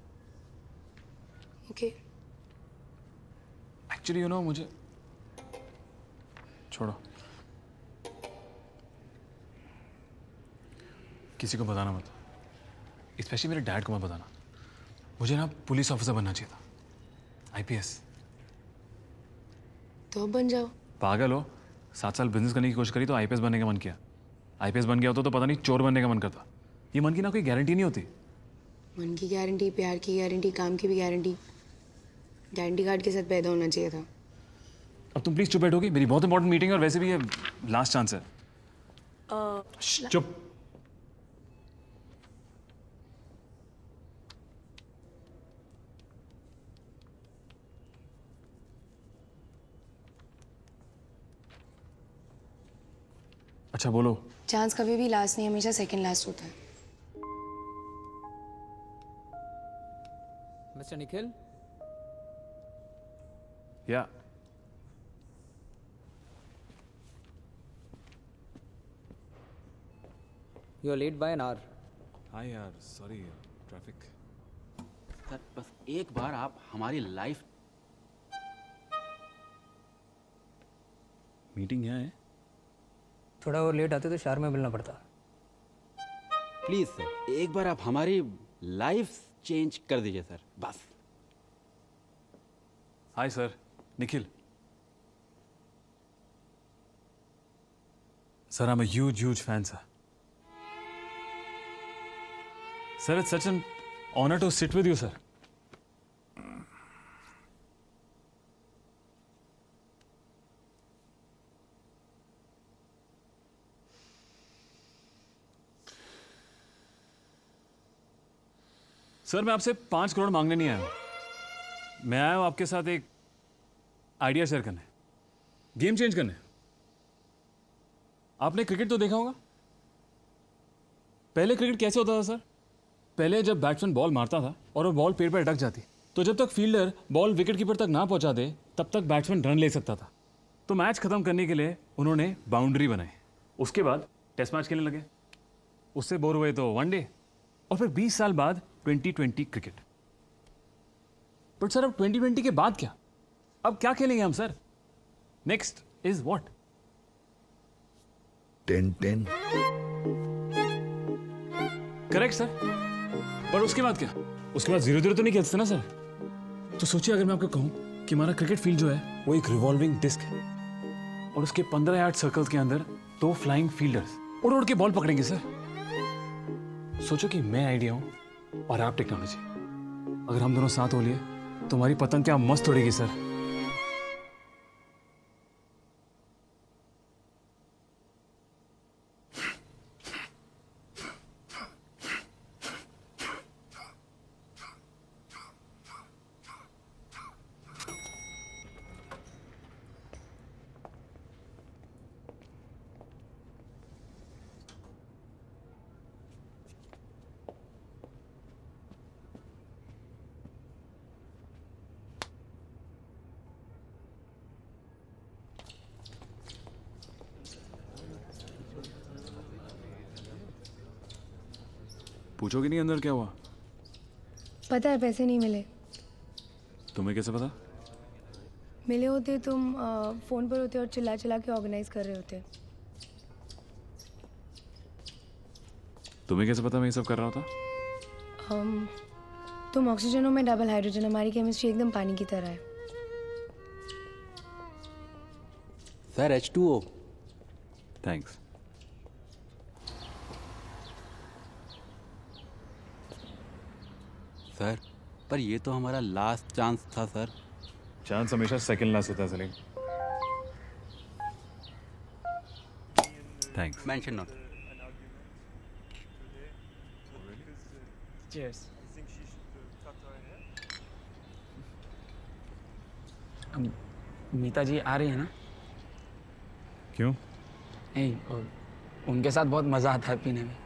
ओके। एक्चुअली यू नो, मुझे छोड़ो। किसी को बताना मत, स्पेशली मेरे डैड को मत बताना। मुझे ना पुलिस ऑफिसर बनना चाहिए था, आईपीएस। तो बन जाओ। पागल हो? सात साल बिजनेस करने की कोशिश करी तो आईपीएस बनने का मन किया। आईपीएस बन गया होता तो पता नहीं चोर बनने का मन करता। ये मन की ना कोई गारंटी नहीं होती। मन की गारंटी, प्यार की गारंटी, काम की भी गारंटी, गारंटी कार्ड के साथ पैदा होना चाहिए था। अब तुम प्लीज चुप बैठोगी? मेरी बहुत इंपॉर्टेंट मीटिंग है और वैसे भी ये लास्ट चांस है। uh, चुप। अच्छा बोलो। चांस कभी भी लास्ट नहीं, हमेशा सेकंड लास्ट होता है। Mister Nikhil? Yeah you are late by an hour. हाँ यार, सॉरी, ट्रैफिक। सर बस एक बार आप हमारी लाइफ। मीटिंग यहाँ है। थोड़ा और लेट आते तो शार में मिलना पड़ता। प्लीज सर, एक बार आप हमारी लाइफ चेंज कर दीजिए सर, बस। Hi sir, Nikhil. Sir, I am a huge huge fan sir. Sir, it's such an honor to sit with you, sir. Sir, मैं आपसे पांच करोड़ मांगने नहीं आया हूं। मैं आया हूं आपके साथ एक आइडिया शेयर करने, गेम चेंज करने। आपने क्रिकेट तो देखा होगा। पहले क्रिकेट कैसे होता था सर? पहले जब बैट्समैन बॉल मारता था और वो बॉल पेड़ पर अटक जाती, तो जब तक फील्डर बॉल विकेट कीपर तक ना पहुंचा दे तब तक बैट्समैन रन ले सकता था। तो मैच खत्म करने के लिए उन्होंने बाउंड्री बनाई। उसके बाद टेस्ट मैच खेलने लगे। उससे बोर हुए तो वनडे, और फिर बीस साल बाद twenty twenty cricket. But sir, अब ट्वेंटी ट्वेंटी के बाद क्या? अब क्या खेलेंगे हम सर? Next is what? Ten ten. Correct sir. पर उसके बाद क्या? उसके बाद जीरो जीरो तो नहीं खेलते ना सर। तो सोचिए, अगर मैं आपको कहूं कि हमारा क्रिकेट फील्ड जो है वो एक रिवॉल्विंग डिस्क है और उसके पंद्रह यार्ड सर्कल्स के अंदर दो फ्लाइंग फील्डर्स उड़ उड़ के बॉल पकड़ेंगे सर। सोचो कि मैं आइडिया हूं और आप टेक्नोलॉजी। अगर हम दोनों साथ हो लिए तो हमारी पतंग क्या मस्त उड़ेगी सर। पूछोगे नहीं अंदर क्या हुआ? पता है, पैसे नहीं मिले। तुम्हें कैसे पता? मिले होते तुम आ, फोन पर होते और चिल्ला चिल्ला के ऑर्गेनाइज कर रहे होते। तुम्हें कैसे पता मैं ये सब कर रहा होता? um, तुम ऑक्सीजन हो, मैं डबल हाइड्रोजन। हमारी केमिस्ट्री एकदम पानी की तरह है। Sir, H two O. Thanks. Sir, पर ये तो हमारा लास्ट चांस था सर। चांस हमेशा सेकंड लास्ट होता है Salim. Thanks. Mention not. Cheers. Meeta ji आ रही है ना? क्यों? नहीं, उनके साथ बहुत मजा आता है पीने में।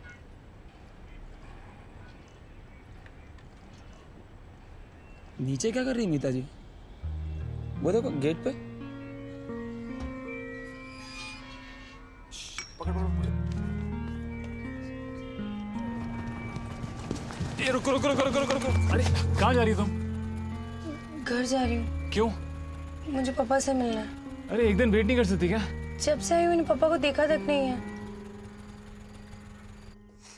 नीचे क्या कर रही है मीता जी? वो देखो गेट पे। पकड़ पकड़। ये रुको रुको रुको रुको रुको। अरे कहाँ जा रही हो तुम? घर जा रही हूँ। क्यों? मुझे पापा से मिलना है। अरे एक दिन वेट नहीं कर सकती क्या? जब से आई मैंने पापा को देखा तक नहीं है।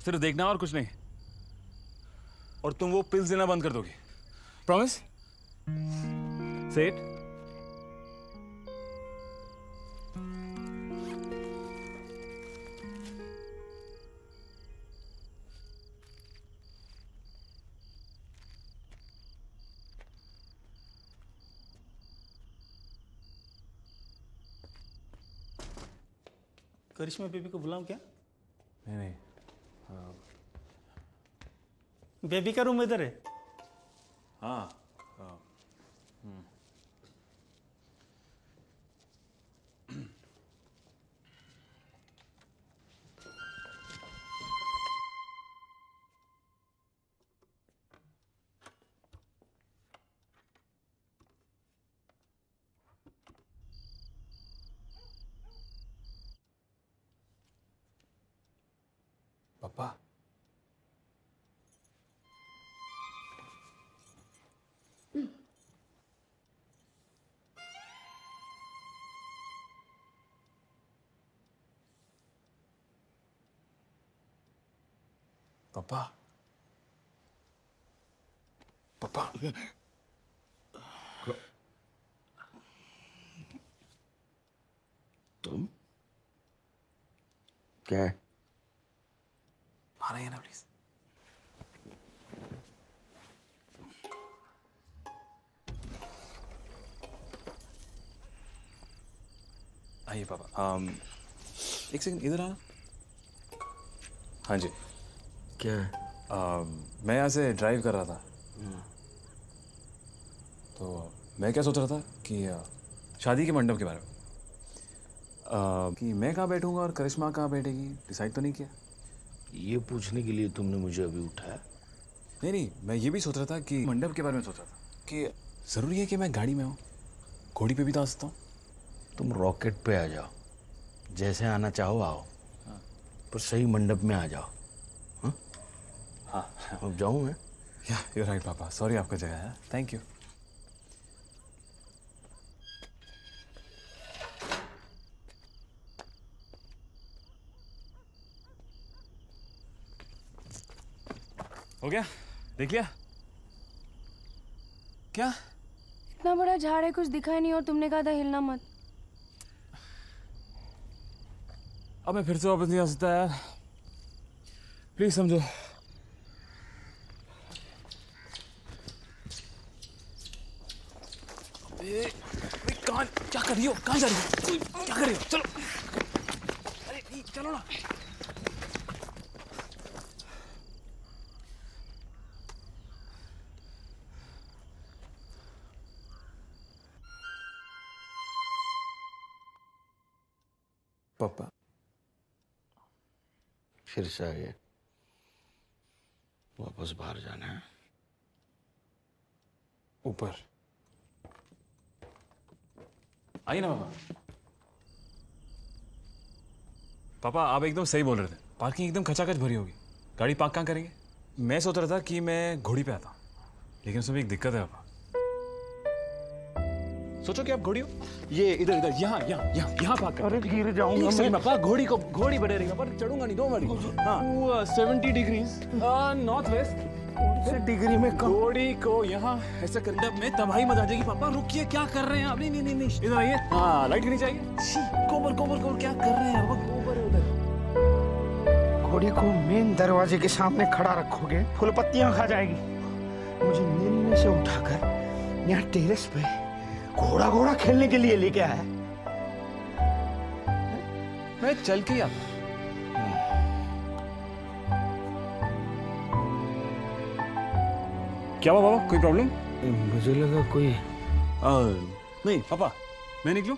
सिर्फ देखना और कुछ नहीं। और तुम वो पिल्स देना बंद कर दोगे। प्रॉमिस? से इट। करिश्मा बेबी को बुलाऊं क्या? नहीं नहीं हाँ। बेबी का रूम इधर है। हाँ हाँ हम्म। पापा पापा पापा तुम क्या है? आ रही है ना प्लीज। आइए पापा। um, एक सेकंड इधर आना। हाँ जी। क्या है? um, मैं यहाँ से ड्राइव कर रहा था तो मैं क्या सोच रहा था कि uh, शादी के मंडप के बारे में uh, कि मैं कहाँ बैठूंगा और करिश्मा कहाँ बैठेगी डिसाइड तो नहीं किया। ये पूछने के लिए तुमने मुझे अभी उठाया? नहीं नहीं मैं ये भी सोच रहा था कि मंडप के बारे में सोच रहा था कि ज़रूरी है कि मैं गाड़ी में हूँ, घोड़ी पे भी तो आ सकता हूँ। तुम रॉकेट पे आ जाओ, जैसे आना चाहो आओ, पर सही मंडप में आ जाओ। हाँ हाँ अब जाऊँ मैं? या यू राइट पापा, सॉरी आपका जगह है। Thank you. हो गया? देख लिया? क्या? इतना बड़ा झाड़ है, कुछ दिखा ही नहीं और तुमने कहा था हिलना मत। अब मैं फिर से वापस नहीं आ सकता यार, प्लीज समझो। अबे कहाँ, क्या कर रही हो? कहाँ जा रही हो? क्या कर रही हो? चलो, अरे चलो ना। पापा फिर से आ गए? वापस बाहर जाना है? ऊपर आइए ना पापा। पापा आप एकदम सही बोल रहे थे, पार्किंग एकदम खचाखच भरी होगी, गाड़ी पार्क कहाँ करेंगे? मैं सोच रहा था कि मैं घोड़ी पे आता, लेकिन उसमें एक दिक्कत है पापा। सोचो कि आप घोड़ी हो, ये इधर इधर यहाँ यहाँ यहाँ यहाँ पार्क कर। अरे गिर जाऊंगा मैं। पापा घोड़ी को घोड़ी बढ़े रहेगा पर चढ़ूंगा नहीं, दो मिनट। हाँ सेवेंटी डिग्रीज नॉर्थ वेस्ट से डिग्री में कम। घोड़ी को यहाँ ऐसा करने में तबाही मचा जाएगी। पापा रुकिए, क्या कर रहे हैं आप? नहीं नहीं नहीं नहीं इधर आइए। हाँ लाइट नहीं चाहिए। कोबर कोबर कोबर क्या कर रहे हैं आप? कोबर है उधर। घोड़ी को मेन दरवाजे के सामने खड़ा रखोगे, फूल पत्तियां खा जाएगी। मुझे नींद में से उठाकर यहाँ टेरेस पे घोड़ा घोड़ा खेलने के लिए लेके आया। मैं चल के आता। क्या हुआ बाबा, कोई प्रॉब्लम? मुझे लगा कोई आ, नहीं पापा मैं निकलूं?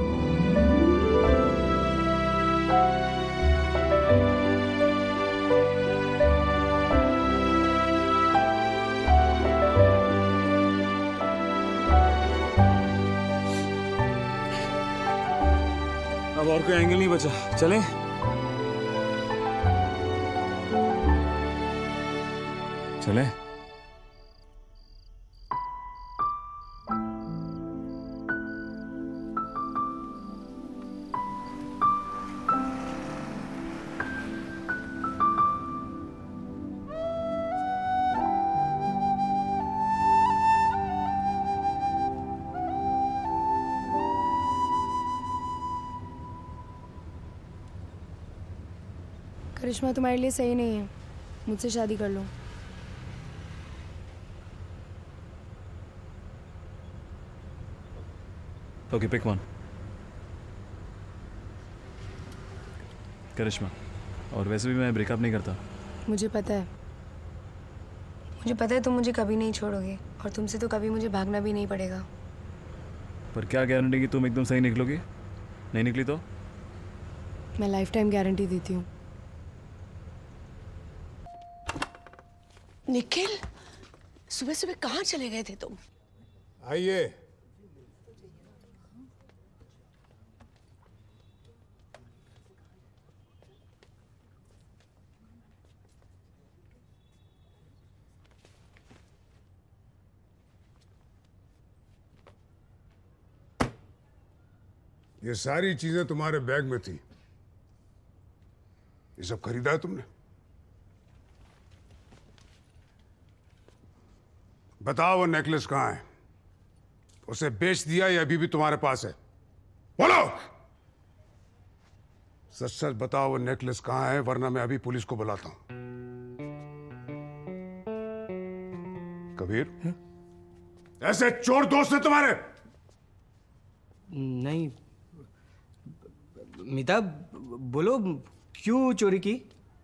अब और कोई एंगल नहीं बचा, चलें? चलें? करिश्मा तुम्हारे लिए सही नहीं है, मुझसे शादी कर लो। Okay pick one. करिश्मा, और वैसे भी मैं ब्रेकअप नहीं करता। मुझे पता है, मुझे पता है तुम मुझे कभी नहीं छोड़ोगे और तुमसे तो कभी मुझे भागना भी नहीं पड़ेगा। पर क्या गारंटी कि तुम एकदम सही निकलोगी? नहीं निकली तो? मैं लाइफ टाइम गारंटी देती हूँ। निखिल, सुबह सुबह कहाँ चले गए थे तुम? आइए। ये सारी चीजें तुम्हारे बैग में थी, ये सब खरीदा है तुमने? बताओ वो नेकलेस कहाँ है? उसे बेच दिया या अभी भी तुम्हारे पास है? बोलो, सच सच बताओ वो नेकलेस कहाँ है, वरना मैं अभी पुलिस को बुलाता हूं। कबीर, हुँ? ऐसे चोर दोस्त है तुम्हारे? नहीं मीता, बोलो क्यों चोरी की?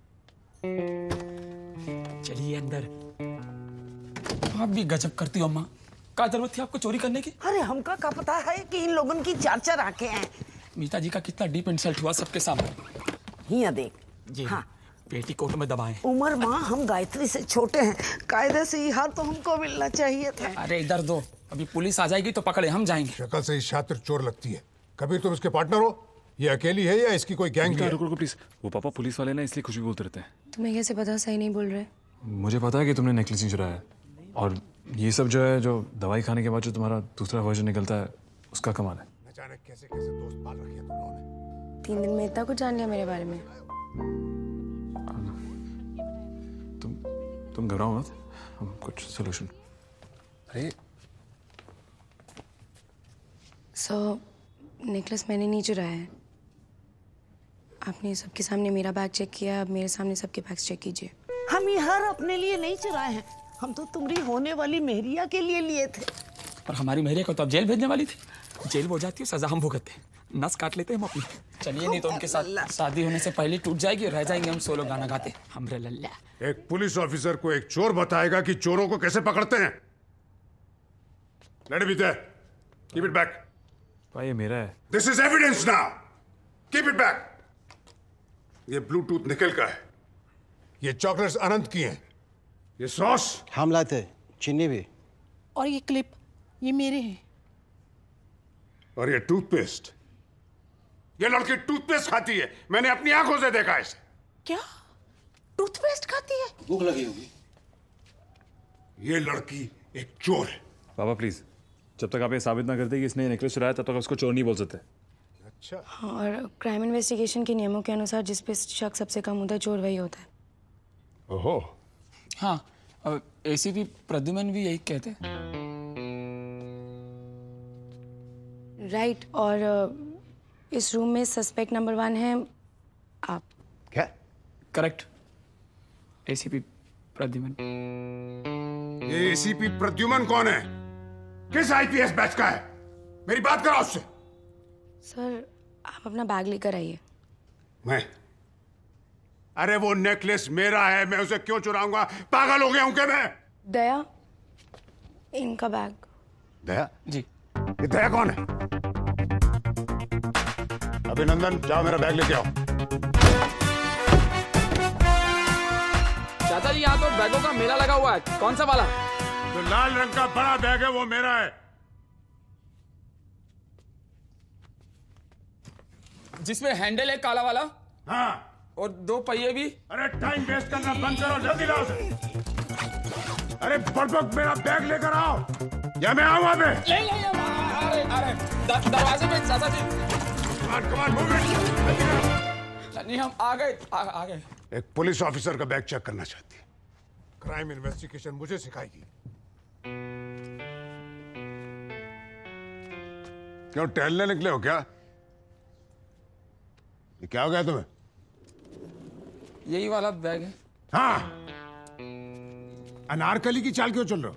चलिए अंदर। आप भी गजब करती हो अम्मा, क्या जरूरत थी आपको चोरी करने की? अरे हमका क्या पता है कि इन लोगों की चार चार आंखें हैं। मीता जी का कितना डीप इंसल्ट हुआ सबके सामने। हिया देख जी हाँ। पेटी कोट में दबाए। उमर माँ, हम गायत्री से छोटे हैं, कायदे से ये हार तो हमको मिलना चाहिए था। अरे इधर दो, अभी पुलिस आ जाएगी तो पकड़े हम जाएंगे। शक्ल से ही शातिर चोर लगती है। कबीर, तुम इसके पार्टनर हो? ये अकेली है या इसकी कोई गैंग है? रुको रुको प्लीज, वो पापा पुलिस वाले ना इसलिए कुछ भी बोलते रहते हैं। तुम्हें कैसे पता सही नहीं बोल रहे? मुझे पता है कि तुमने नेकलेस नहीं चुराया है, और ये सब जो है, जो दवाई खाने के बाद जो तुम्हारा दूसरा वर्जन निकलता है, उसका कमाल है। न जाने कैसे कैसे दोस्त पाल रखे हैं तुम लोगों ने। तीन दिन में इतना कुछ जान लिया मेरे बारे में। तुम तुम घबराओ मत, हम कुछ सोल्यूशन। अरे सो नेकलेस मैंने नहीं चुराया है। आपने सबके सामने मेरा बैग चेक किया, अब मेरे सामने सबके बैग्स चेक कीजिए। हम ये हार अपने लिए नहीं चुराए हैं, हम तो तुम्हारी होने वाली मेहरिया के लिए लिए थे। और हमारी मेहरिया को तो अब जेल भेजने वाली थी। जेल हो जाती है, सजा हम भुगतते हैं, नस काट लेते हैं हम अपनी। चलिए, नहीं तो उनके साथ शादी होने से पहले टूट जाएगी और रह जाएंगे हम सोलो गाना गाते हमरे लल्ला। एक पुलिस ऑफिसर को एक चोर बताएगा कि चोरों को कैसे पकड़ते हैं। Let it be there, keep it back. भाई ये मेरा है। This is evidence now, keep it back. ये ब्लूटूथ निकल का है, ये चॉकलेट्स अनंत की हैं, ये सॉस हम लाते, चीनी भी, और ये क्लिप ये मेरे हैं, और ये टूथपेस्ट, ये लड़की टूथपेस्ट खाती है, मैंने अपनी आंखों से देखा इसे। क्या टूथपेस्ट खाती है? भूख लगी होगी। ये लड़की एक चोर है। पापा प्लीज, जब तक आप ये साबित ना करते कि इसने नेकलेस चुराया, तब तक उसको चोर नहीं बोल सकते। अच्छा। हाँ, और क्राइम इन्वेस्टिगेशन के नियमों के अनुसार जिस पे शक सबसे कम होता है, चोर वही होता है। ओहो। हाँ, एसीपी प्रद्युमन भी यही कहते हैं। राइट, और इस रूम में सस्पेक्ट नंबर वन है आप। क्या? Correct, ACP Pradyuman. ये एसीपी प्रद्युमन कौन है? किस आईपीएस बैच का है? मेरी बात करो उससे। सर, आप अपना बैग लेकर आइए। मैं? अरे वो नेकलेस मेरा है, मैं उसे क्यों चुराऊंगा? पागल हो गया हूं क्या मैं? दया, इनका बैग। दया? जी। ये दया कौन है? अभिनंदन, जाओ मेरा बैग लेके आओ। चाचा जी, यहाँ तो बैगों का मेला लगा हुआ है, कौन सा वाला? जो लाल रंग का बड़ा बैग है वो मेरा है। जिसमें हैंडल है काला वाला? हाँ। और दो पहिए भी? अरे टाइम वेस्ट करना बंद करो, जल्दी लाओ उसे। अरे बड़बक मेरा बैग लेकर आओ, या मैं आऊं अबे? ले ले ले, अरे अरे दरवाजे पे चाचा जी। कमान कमान, मूव इट। नहीं, हम आ गए आ, आ गए। एक पुलिस ऑफिसर का बैग चेक करना चाहती है, क्राइम इन्वेस्टिगेशन मुझे सिखाएगी। क्यों टहलने निकले हो क्या? ये क्या हो गया तुम्हें? यही वाला बैग है। हाँ, अनारकली की चाल क्यों चल रहे हो?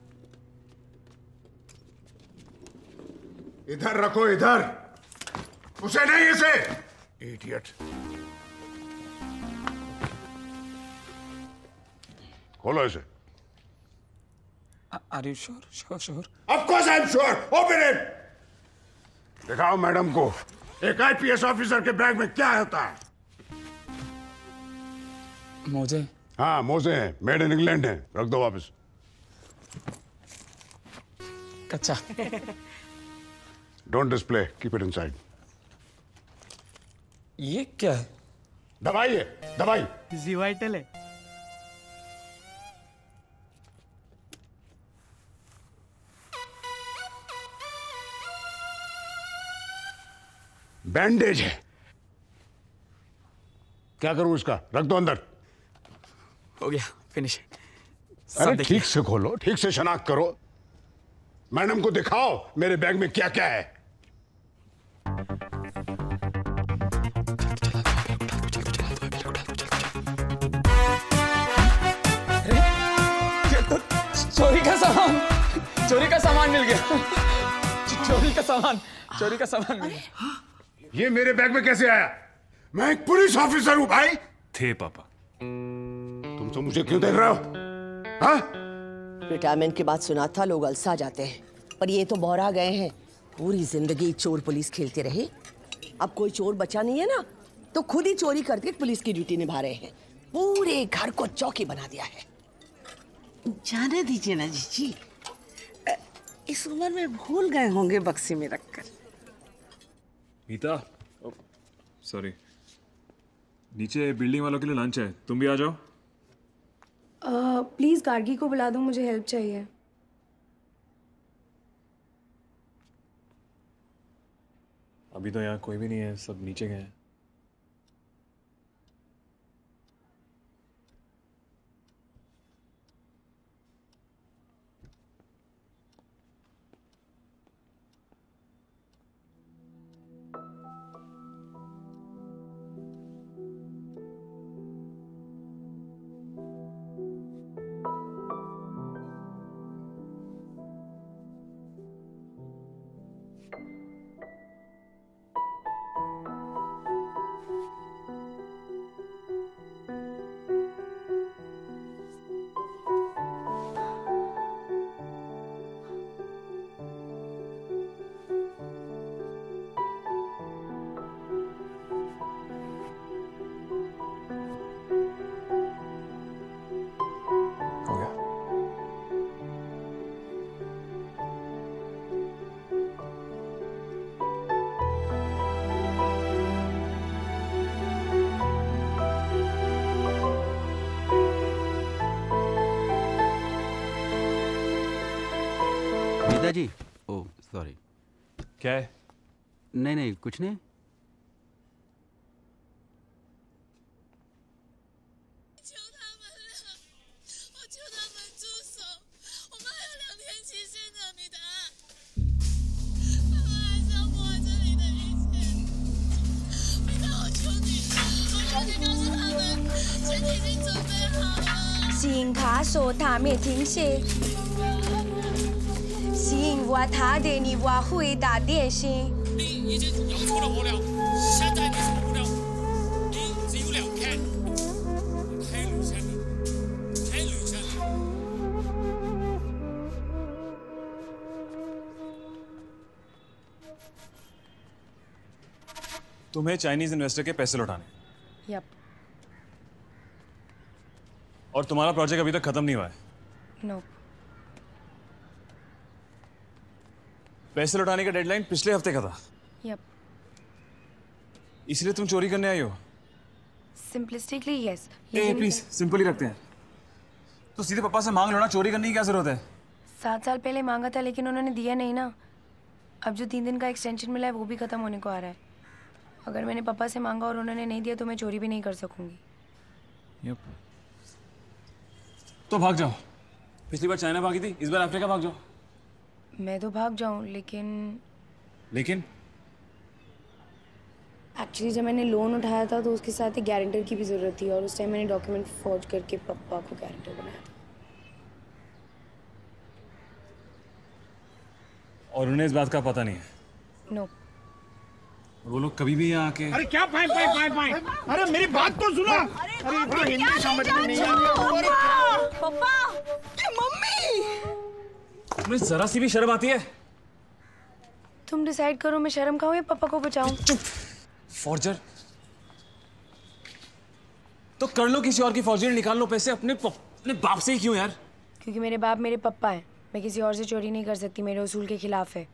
इधर रखो, इधर, उसे नहीं, इसे। इडियट। खोलो इसे। Are you sure? Sure, sure. Of course I'm sure. Open it. दिखाओ मैडम को एक आईपीएस ऑफिसर के बैग में क्या होता है। मोजे? हाँ, मोजे हैं, मेड इन इंग्लैंड हैं। रख दो वापस। कच्चा। Don't display, keep it inside. ये क्या है? दवाई है, दवाई। जीवाइटल है। बैंडेज है। क्या करूं इसका? रख दो अंदर। हो गया, फिनिश। अरे ठीक से खोलो, ठीक से शनाख्त करो। मैडम को दिखाओ मेरे बैग में क्या क्या है। चोरी का सामान, चोरी का सामान मिल गया। चोरी का सामान, चोरी का सामान मिल गया। ये मेरे बैग में कैसे आया? मैं एक पुलिस ऑफिसर हूं भाई। थे पापा। तुम तो मुझे क्यों देख रहे हो? हाँ? रिटायरमेंट के बाद सुना था लोग अलसा जाते हैं, पर ये तो बौरा गए हैं। पूरी जिंदगी चोर पुलिस खेलते रहे, अब कोई चोर बचा नहीं है ना, तो खुद ही चोरी करके पुलिस की ड्यूटी निभा रहे हैं। पूरे घर को चौकी बना दिया है। जाने दीजिए ना जीजी, इस उम्र में भूल गए होंगे बक्से में रखकर। मीता, सॉरी, नीचे बिल्डिंग वालों के लिए लंच है, तुम भी आ जाओ। प्लीज गार्गी को बुला दो, मुझे हेल्प चाहिए। अभी तो यहाँ कोई भी नहीं है, सब नीचे गए हैं। जी, ओह सॉरी। क्या है? नहीं नहीं कुछ नहीं। 请他说他没听写。请我他给你我回答电信。 你已经咬错了我了，现在你什么不了？你只有两天，太鲁山了，太鲁山了。 तुम्हें चाइनीज इन्वेस्टर के पैसे लौटाने। यप। और तुम्हारा प्रोजेक्ट अभी तक खत्म नहीं हुआ है। नो। पैसे लौटाने का डेडलाइन पिछले हफ्ते का था। यप। इसलिए तुम चोरी करने आई हो? Simplistically yes. ए प्लीज सिंपल ही रखते हैं। तो सीधे पापा से मांग लो ना, चोरी करने की क्या जरूरत है? सात साल पहले मांगा था लेकिन उन्होंने दिया नहीं ना। अब जो तीन दिन का एक्सटेंशन मिला है वो भी खत्म होने को आ रहा है। अगर मैंने पापा से मांगा और उन्होंने नहीं दिया तो मैं चोरी भी नहीं कर सकूंगी। यप। तो भाग जाओ। पिछली बार चाइना भागी थी, इस बार अफ्रीका भाग जाओ। मैं तो भाग जाऊं लेकिन लेकिन एक्चुअली जब मैंने लोन उठाया था तो उसके साथ एक गारंटर की भी ज़रूरत थी और उस टाइम मैंने डॉक्यूमेंट फॉर्ज करके पापा को गारंटर बनाया था। और उन्हें इस बात का पता नहीं है? नो। वो लोग कभी भी यहाँ आके अरे क्या फाइन फाइन फाइन फाइन अरे मेरी बात तो सुनो। अरे इनको हिंदी समझ में नहीं आ रही। पापा ये मम्मी। तुम्हें जरा सी भी शर्म आती है? तुम डिसाइड करो मैं शर्म खाऊं या पापा को बचाऊं। चुप। फॉर्जर तो कर लो किसी और की फॉर्जरी, निकाल लो पैसे अपने अपने बाप से ही क्यों यार? क्योंकि मेरे बाप मेरे पापा हैं, मैं किसी और से चोरी नहीं कर सकती, मेरे उसूल के खिलाफ है।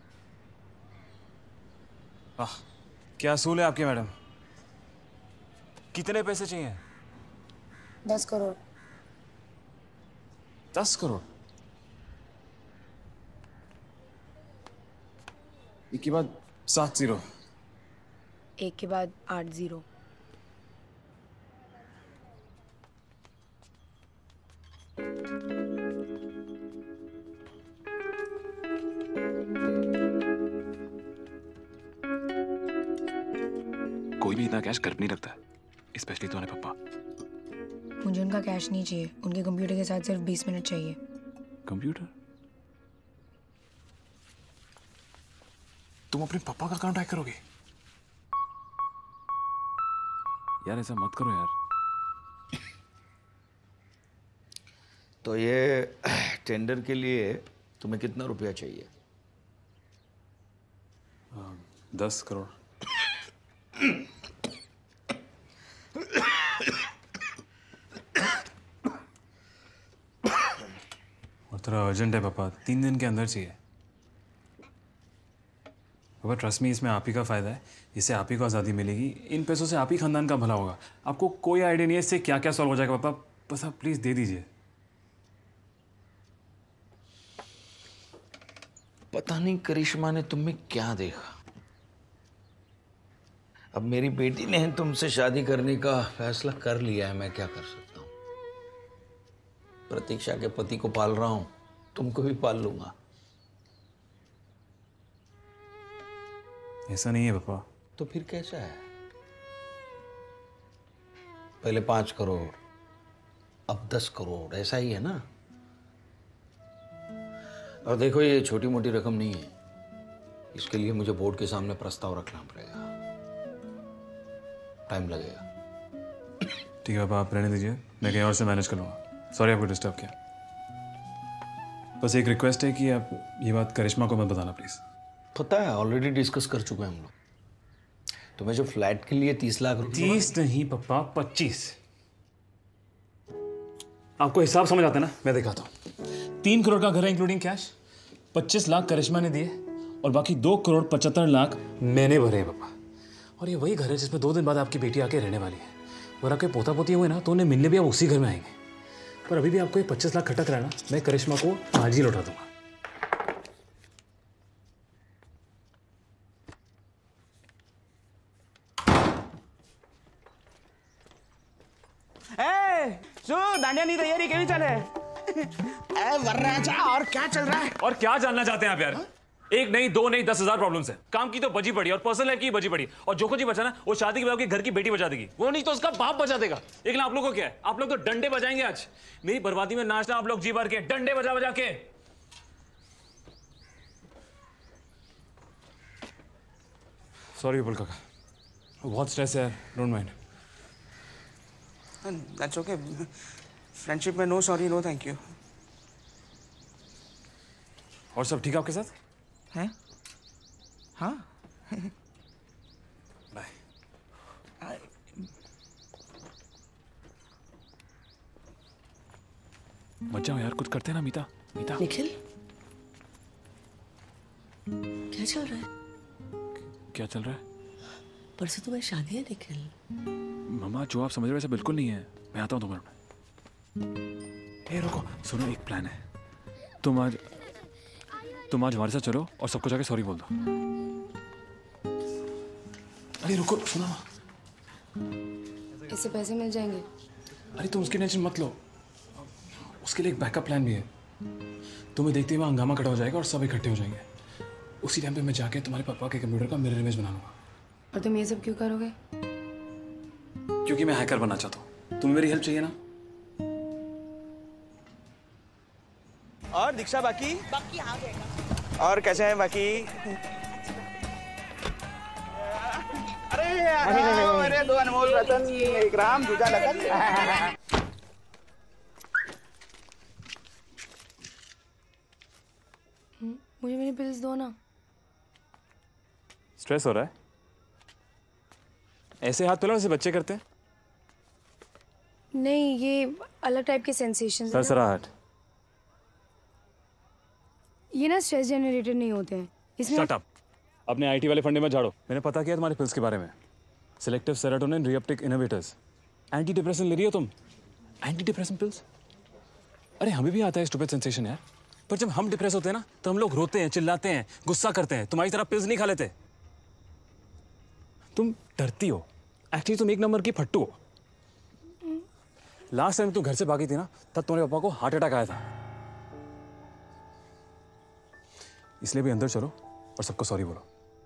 आह, क्या असूल है आपके मैडम? कितने पैसे चाहिए? दस करोड़। दस करोड़? एक के बाद सात जीरो। एक के बाद आठ जीरो। कोई भी इतना कैश घर पे नहीं रखता, स्पेशली तुम्हारे पापा। मुझे उनका कैश नहीं चाहिए, उनके कंप्यूटर के साथ सिर्फ बीस मिनट चाहिए। कंप्यूटर? तुम अपने पापा का अकाउंट हैक करोगे? यार ऐसा मत करो यार। तो ये टेंडर के लिए तुम्हें कितना रुपया चाहिए? आ, दस करोड़। और थोड़ा अर्जेंट है पापा, तीन दिन के अंदर चाहिए। पापा ट्रस्ट मी, इसमें आप ही का फायदा है, इससे आप ही को आज़ादी मिलेगी, इन पैसों से आप ही खानदान का भला होगा। आपको कोई आइडिया नहीं है इससे क्या क्या सॉल्व हो जाएगा पापा, बस आप प्लीज दे दीजिए। पता नहीं करिश्मा ने तुम में क्या देखा। अब मेरी बेटी ने तुमसे शादी करने का फैसला कर लिया है, मैं क्या कर सकता हूँ। प्रतीक्षा के पति को पाल रहा हूं, तुमको भी पाल लूंगा। ऐसा नहीं है पापा। तो फिर कैसा है? पहले पांच करोड़, अब दस करोड़, ऐसा ही है ना? और देखो ये छोटी मोटी रकम नहीं है, इसके लिए मुझे बोर्ड के सामने प्रस्ताव रखना पड़ेगा, टाइम लगेगा। ठीक है पापा, आप रहने दीजिए, मैं कहीं और से मैनेज कर लूँगा। सॉरी आपको डिस्टर्ब किया। बस एक रिक्वेस्ट है कि आप ये बात करिश्मा को मत बताना प्लीज। पता है, ऑलरेडी डिस्कस कर चुके हैं हम लोग। तुम्हें जो फ्लैट के लिए तीस लाख रुपए तीस नहीं पापा, पच्चीस। आपको हिसाब समझ आता है ना? मैं दिखाता हूँ। तीन करोड़ का घर है इंक्लूडिंग कैश, पच्चीस लाख करिश्मा ने दिए और बाकी दो करोड़ पचहत्तर लाख मैंने भरे हैं पापा। और ये वही घर है जिसमें दो दिन बाद आपकी बेटी आके रहने वाली है। और आपके पोता पोती हुए ना तो उन्हें मिलने भी आप उसी घर में आएंगे। पर अभी भी आपको ये पच्चीस लाख खटक रहा है ना, मैं करिश्मा को आज ही लौटा दूंगा। दांडिया नहीं तैयारी केवी चले? ए वरराजा, और क्या चल रहा है? और क्या जानना चाहते हैं आप यार? एक नहीं, दो नहीं, दस हजार प्रॉब्लम्स है। काम की तो बजी पड़ी और पर्सनल लाइफ की बजी पड़ी, और जो कुछ ही बचा ना वो शादी के बाद घर की बेटी बचा देगी, वो नहीं तो उसका बाप बचा देगा। लेकिन आप लोगों को क्या है? आप लोग तो डंडे बजाएंगे आज। मेरी बर्बादी में नाचना आप लोग जी भर के, डंडे बजा बजा के। सॉरी विपुल काका, बहुत स्ट्रेस है, don't mind. That's okay. Friendship में no sorry no thank you. और सब ठीक है आपके साथ? हैं? हाँ। बाय। मत जाओ यार, कुछ करते हैं ना मीता। मीता। निखिल, क्या चल रहा है? क्या चल रहा है? परसों तुम्हें शादी है निखिल। मामा जो आप समझ रहे हो वैसा बिल्कुल नहीं है। मैं आता हूँ तुम्हारे में। ए रुको, सुनो, एक प्लान है। तुम आज तुम आज हमारे साथ चलो और सबको जाके सॉरी बोल दो। अरे रुको, सुनो। इससे पैसे मिल जाएंगे? अरे तुम उसकी टेंशन मत लो, उसके लिए एक बैकअप प्लान भी है। तुम्हें देखते ही वहाँ हंगामा खड़ा हो जाएगा और सब इकट्ठे हो जाएंगे। उसी टाइम पे मैं जाके तुम्हारे पापा के कंप्यूटर का मिरर इमेज बना लूंगा। और तुम ये सब क्यों करोगे? क्योंकि मैं हैकर बनना चाहता हूँ। तुम्हें मेरी हेल्प चाहिए ना? और दीक्षा बाकी बाकी आ गएगा। और कैसे हैं बाकी? अरे अरे दो अनमोल रतन, एक राम दूजा लखन। मुझे मेरी पिल्स दो ना। स्ट्रेस हो रहा है? ऐसे हाथ पिलाओ जैसे बच्चे करते हैं? नहीं, ये अलग टाइप के सेंसेशन। सरसराहट। ये ना स्ट्रेस जनरेटेड नहीं होते हैं इसमें। Shut up. अपने आईटी वाले फंडे में झाड़ो। मैंने पता किया तुम्हारे पिल्स के बारे में। Selective serotonin reuptake inhibitors. Anti depression ले रही हो तुम? Anti depression pills? अरे हमें भी आता है स्टूपिड सेंसेशन यार, पर जब हम डिप्रेस होते हैं ना तो हम लोग रोते हैं, चिल्लाते हैं, गुस्सा करते हैं। तुम्हारी तरह पिल्स नहीं खा लेते। तुम डरती हो। एक्चुअली तुम एक नंबर की फट्टू हो। लास्ट टाइम तुम घर से भागी थी ना, तब तुम्हारे पापा को हार्ट अटैक आया था। इसलिए भी अंदर चलो और सबको सॉरी बोलो।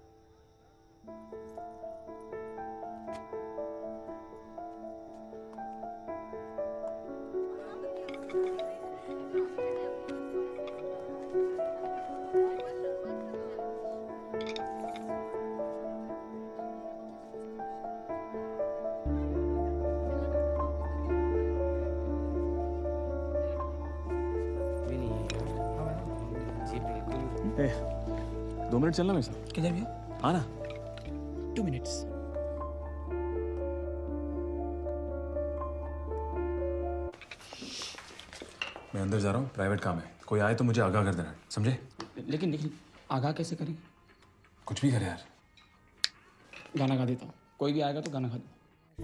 ए, दो मिनट चलना मेरे साथ। किधर भैया? हाँ ना। Two minutes. मैं अंदर जा रहा हूँ, प्राइवेट काम है। कोई आए तो मुझे आगाह कर देना, समझे? लेकिन लेकिन आगाह कैसे करेंगे? कुछ भी करे यार। गाना गा देता हूँ। कोई भी आएगा तो गाना गा दो।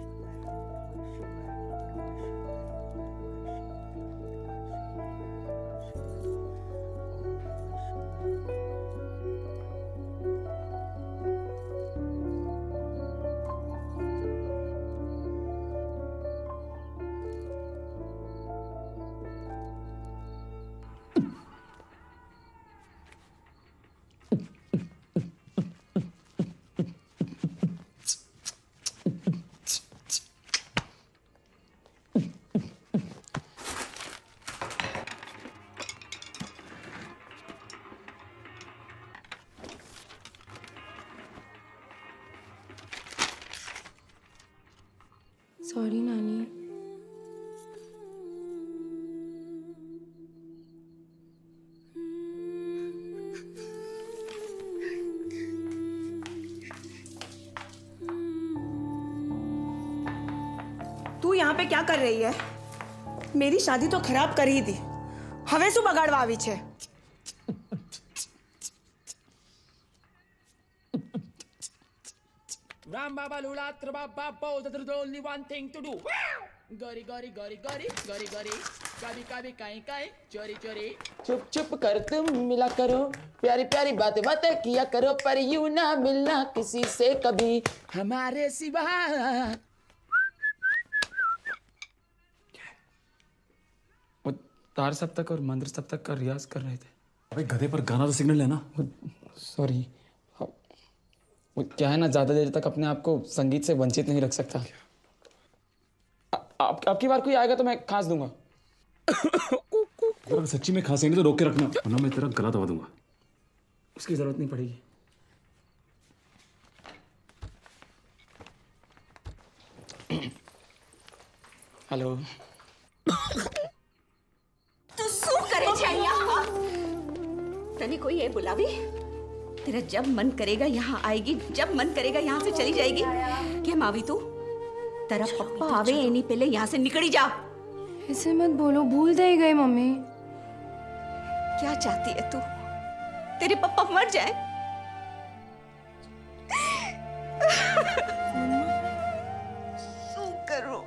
सॉरी नानी। तू यहाँ पे क्या कर रही है? मेरी शादी तो खराब कर ही दी। हवे શું બગાડવા આવી છે? Ram Baba Lula Trababa Bo, there's only one thing to do. Gori gori gori gori gori gori, kabi kabi kai kai, chori chori. चुप चुप कर तुम मिला करो, प्यारी प्यारी बातें बातें किया करो, पर यूं ना मिलना किसी से कभी हमारे सिवा। वो तार सप्तक और मंत्र सप्तक का रियाज कर रहे थे। अबे गधे, पर गाना तो सिग्नल है ना। सॉरी, वो क्या है ना, ज्यादा देर तक अपने आप को संगीत से वंचित नहीं रख सकता। आ, आप, आपकी बार कोई आएगा तो मैं खांस दूंगा। अगर सच्ची में खांसेंगे तो रोक के रखना, वरना मैं तेरा गला दबा दूंगा। उसकी जरूरत नहीं पड़ेगी। हेलो। तू શું કરે છે અહીંયા? तने कोई ये बुलावी? तेरा जब मन करेगा यहाँ आएगी, जब मन करेगा यहाँ से चली जाएगी। क्या मावी तू? तेरा पप्पा आवे एनी पहले यहाँ से निकली जा। ऐसे मत बोलो, भूल दे गए मम्मी। क्या चाहती है तू? तेरे पप्पा मर जाए? શું करूं?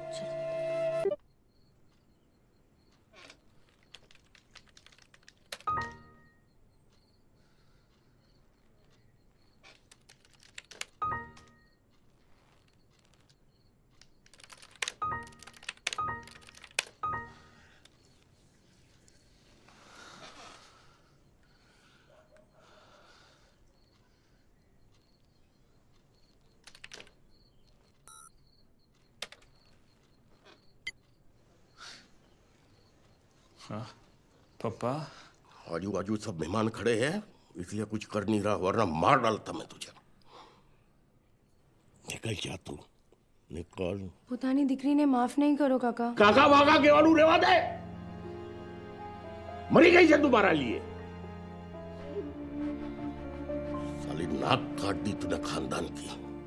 पापा आजू बाजू सब मेहमान खड़े हैं, इसलिए कुछ कर नहीं रहा, वरना मार डालता मैं तुझे। निकल जा तू, निकल। पुतानी दिकरी ने माफ नहीं करो काका। काका वाका के वालू रेवा दे, मरी गई से दोबारा लिए। साली नाक काट दी तूने खानदान की।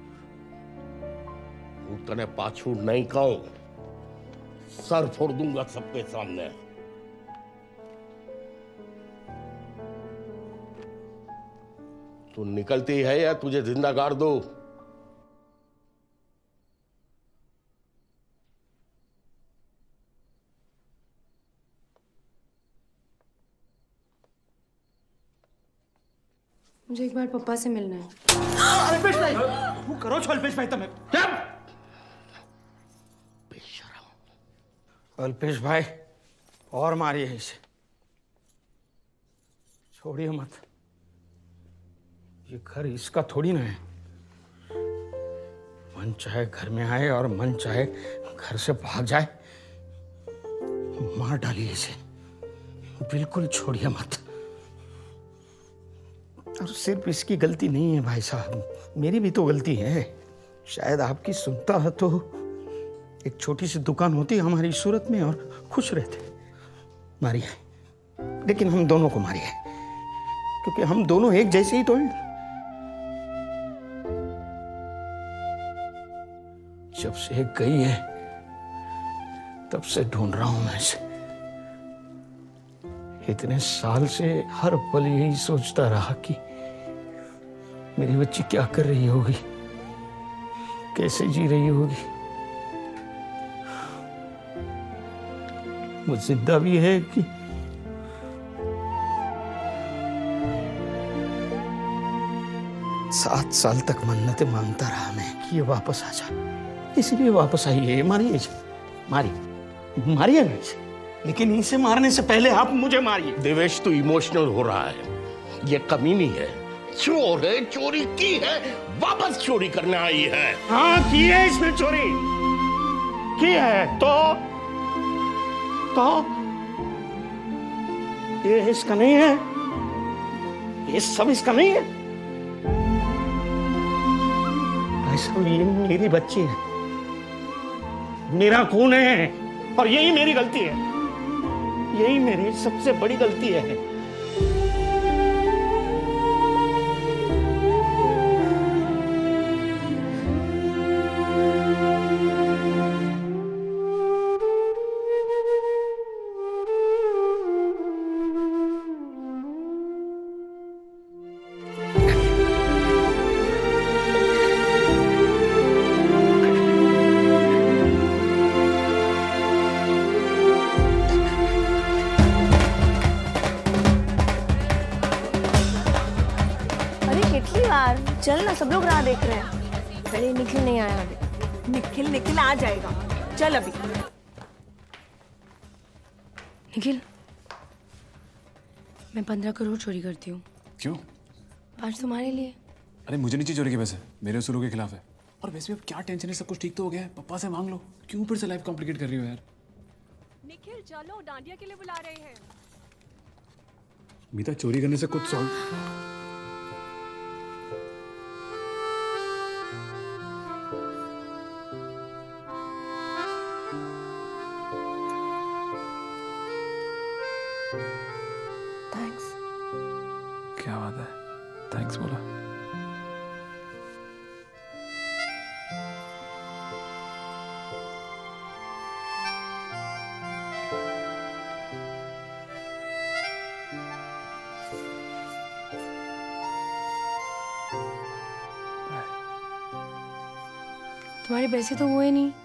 हूं तने पाछू नहीं कहूं, सर फोड़ दूंगा सबके सामने। तू निकलती है या तुझे जिंदा गाड़ दो? मुझे एक बार पापा से मिलना है। अल्पेश भाई, वो करो छो अल्पेश भाई तमें। अल्पेश भाई और मारिए इसे, छोड़िए मत। ये घर इसका थोड़ी ना है। मन चाहे घर में आए और मन चाहे घर से भाग जाए, मार डालिए इसे, बिल्कुल छोड़िए मत। और सिर्फ इसकी गलती नहीं है भाई साहब, मेरी भी तो गलती है। शायद आपकी सुनता है तो एक छोटी सी दुकान होती हमारी सूरत में और खुश रहते। मारिए, लेकिन हम दोनों को मारिए, क्योंकि हम दोनों एक जैसे ही तो हैं। जब से गई है तब से ढूंढ रहा हूं मैं इसे। इतने साल से हर पल यही सोचता रहा कि मेरी बच्ची क्या कर रही होगी, कैसे जी रही होगी। वो जिंदा भी है कि सात साल तक मन्नतें मांगता रहा मैं कि ये वापस आ जाए, इसलिए वापस आई है। मारिए इसे, मारिए मारिए ना इसे, लेकिन इसे मारने से पहले आप मुझे मारिए। देवेश तू इमोशनल हो रहा है, ये कमीनी है, चोर है, चोरी की है, वापस चोरी करने आई है। हाँ की है इसने चोरी, की है तो तो ये इसका नहीं है, ये सब इसका नहीं है। भाई साहब ये मेरी बच्ची है, मेरा खून है, और यही मेरी गलती है, यही मेरी सबसे बड़ी गलती है। चल ना, सब लोग राह देख रहे हैं। अरे निखिल नहीं आया अभी। निखिल निखिल आ जाएगा, चल अभी। निखिल, मैं पंद्रह करोड़ चोरी करती हूँ। क्यों? आज तुम्हारे लिए। अरे मुझे नहीं चाहिए चोरी के पैसे, मेरे उसूलों के खिलाफ है। और वैसे भी अब क्या टेंशन है, सब कुछ ठीक तो हो गया है, पापा से मांग लो। क्यों फिर से लाइफ कॉम्प्लिकेट कर रही हो यार? निखिल चलो, डांडिया के लिए बुला रहे हैं। मीता, चोरी करने से कुछ सॉल्व। क्या बात है, थैंक्स बोला। तुम्हारे पैसे तो हुए नहीं,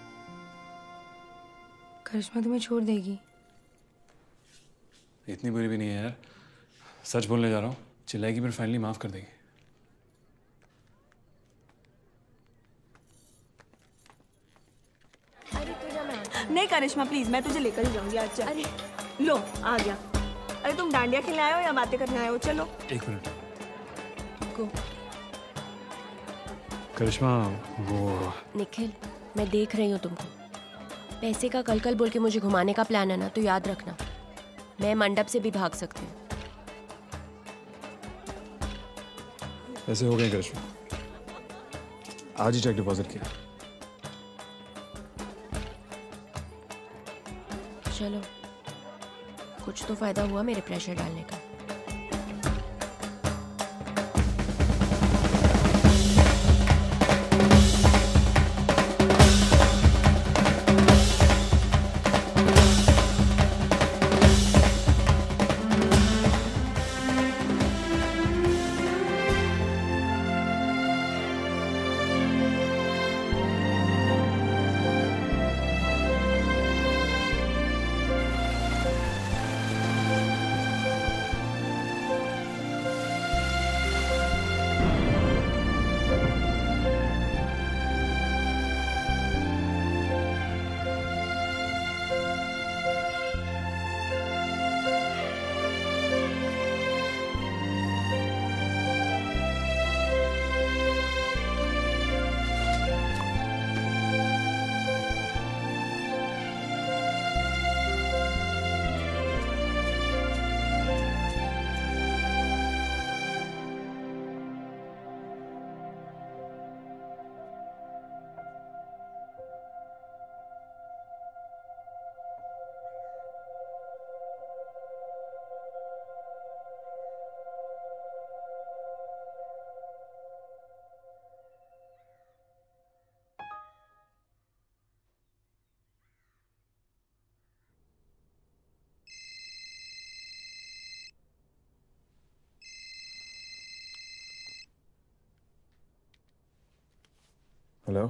करिश्मा तुम्हें छोड़ देगी। इतनी बुरी भी नहीं है यार, सच बोलने जा रहा हूँ। चिल्लाएगी फिर फाइनली माफ कर देगी। नहीं करिश्मा प्लीज, मैं तुझे लेकर ही जाऊंगी आज। चल। अरे लो आ गया। अरे तुम डांडिया खेलने आए हो या बातें करने आए हो? चलो। एक मिनट। को करिश्मा वो। निखिल, मैं देख रही हूँ तुमको। पैसे का कल कल बोल के मुझे घुमाने का प्लान है ना, तो याद रखना। मैं मंडप से भी भाग सकती हूँ। ऐसे हो गए करिश्मा, आज ही चेक डिपॉजिट किया। चलो, कुछ तो फायदा हुआ मेरे प्रेशर डालने का। Hello,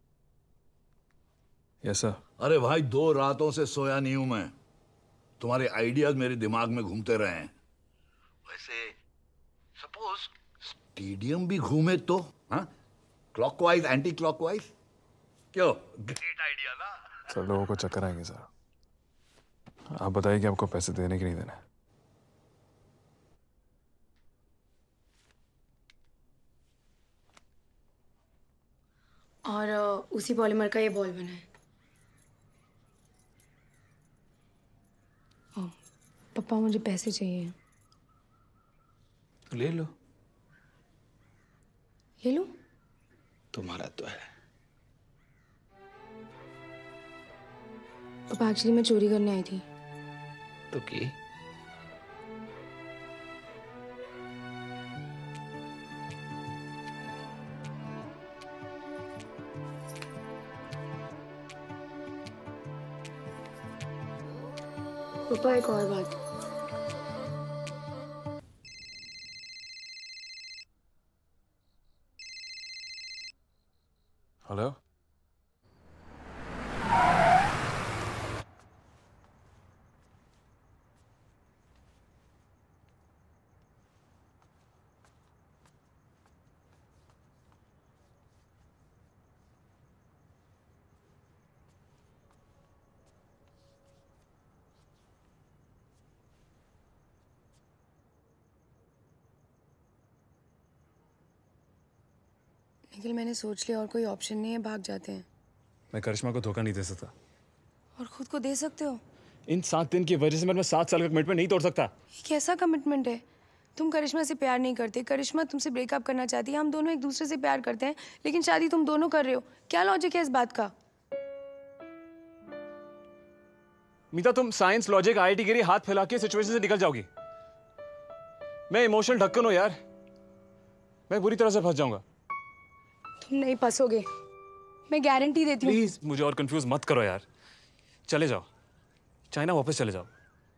yes sir. अरे भाई, दो रातों से सोया नहीं हूं मैं। तुम्हारे आइडियाज मेरे दिमाग में घूमते रहे हैं। वैसे सपोज स्टेडियम भी घूमे तो, हाँ, क्लॉकवाइज एंटी क्लॉकवाइज, क्यों? ग्रेट आइडिया ना। सर, लोगों को चक्कर आएंगे सर। आप बताइए कि आपको पैसे देने कि नहीं देने। और उसी पॉलीमर का ये बॉल बना है। ओ, पापा मुझे पैसे चाहिए। ले लो। ले लो? तुम्हारा तो है। पापा एक्चुअली मैं चोरी करने आई थी। तो की? पापा एक और बात। हेलो, निखिल, मैंने सोच लिया और कोई ऑप्शन नहीं है, भाग जाते हैं। मैं करिश्मा को धोखा नहीं दे सकता। और खुद को दे सकते हो? इन सात दिन की वजह से मैं सात साल का कमिटमेंट नहीं तोड़ सकता। ये कैसा कमिटमेंट है? तुम करिश्मा से प्यार नहीं करते, करिश्मा तुमसे ब्रेकअप करना चाहती है, हम दोनों एक दूसरे से प्यार करते हैं, लेकिन शादी तुम दोनों कर रहे हो। क्या लॉजिक है इस बात का? मीता, तुम साइंस, लॉजिक, आईआईटी गिरी हाथ फैला के सिचुएशन से निकल जाओगी। मैं इमोशनल ढक्कन हूं यार, मैं बुरी तरह से फंस जाऊंगा। तुम नहीं फंसोगे, मैं गारंटी देती हूँ। प्लीज मुझे और कंफ्यूज मत करो यार। चले जाओ, चाइना वापस चले जाओ।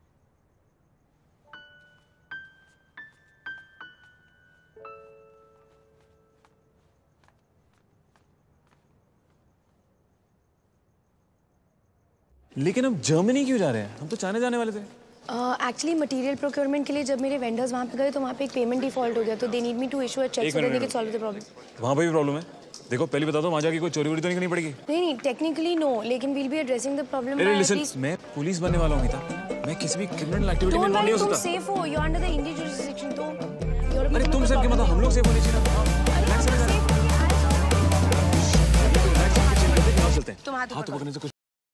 लेकिन हम जर्मनी क्यों जा रहे हैं? हम तो चाइना जाने वाले थे। एक्चुअली मटेरियल प्रोक्योरमेंट के लिए जब मेरे वेंडर्स वहाँ पे गए तो वहाँ पे एक पेमेंट डिफॉल्ट हो गया, तो they need me to issue a cheque so that they can solve the problem. वहाँ पे भी प्रॉब्लम है? देखो, पहले बता दो, वहाँ जाके कोई चोरी वोरी तो नहीं करनी पड़ेगी। नहीं नहीं, टेक्निकली नो, लेकिन we'll be addressing the problem by at least. मैं पुलिस बनने वाला हूँ मीता, मैं किसी भी क्रिमिनल एक्टिविटी में इन्वॉल्व नहीं हो सकता। तुम सेफ हो, you are under the Indian jurisdiction. तो अरे तुम सेफ के मतलब हम लोग सेफ होने चाहिए ना। रिलैक्स हो जा। तुम हाथ पकड़ने से कुछ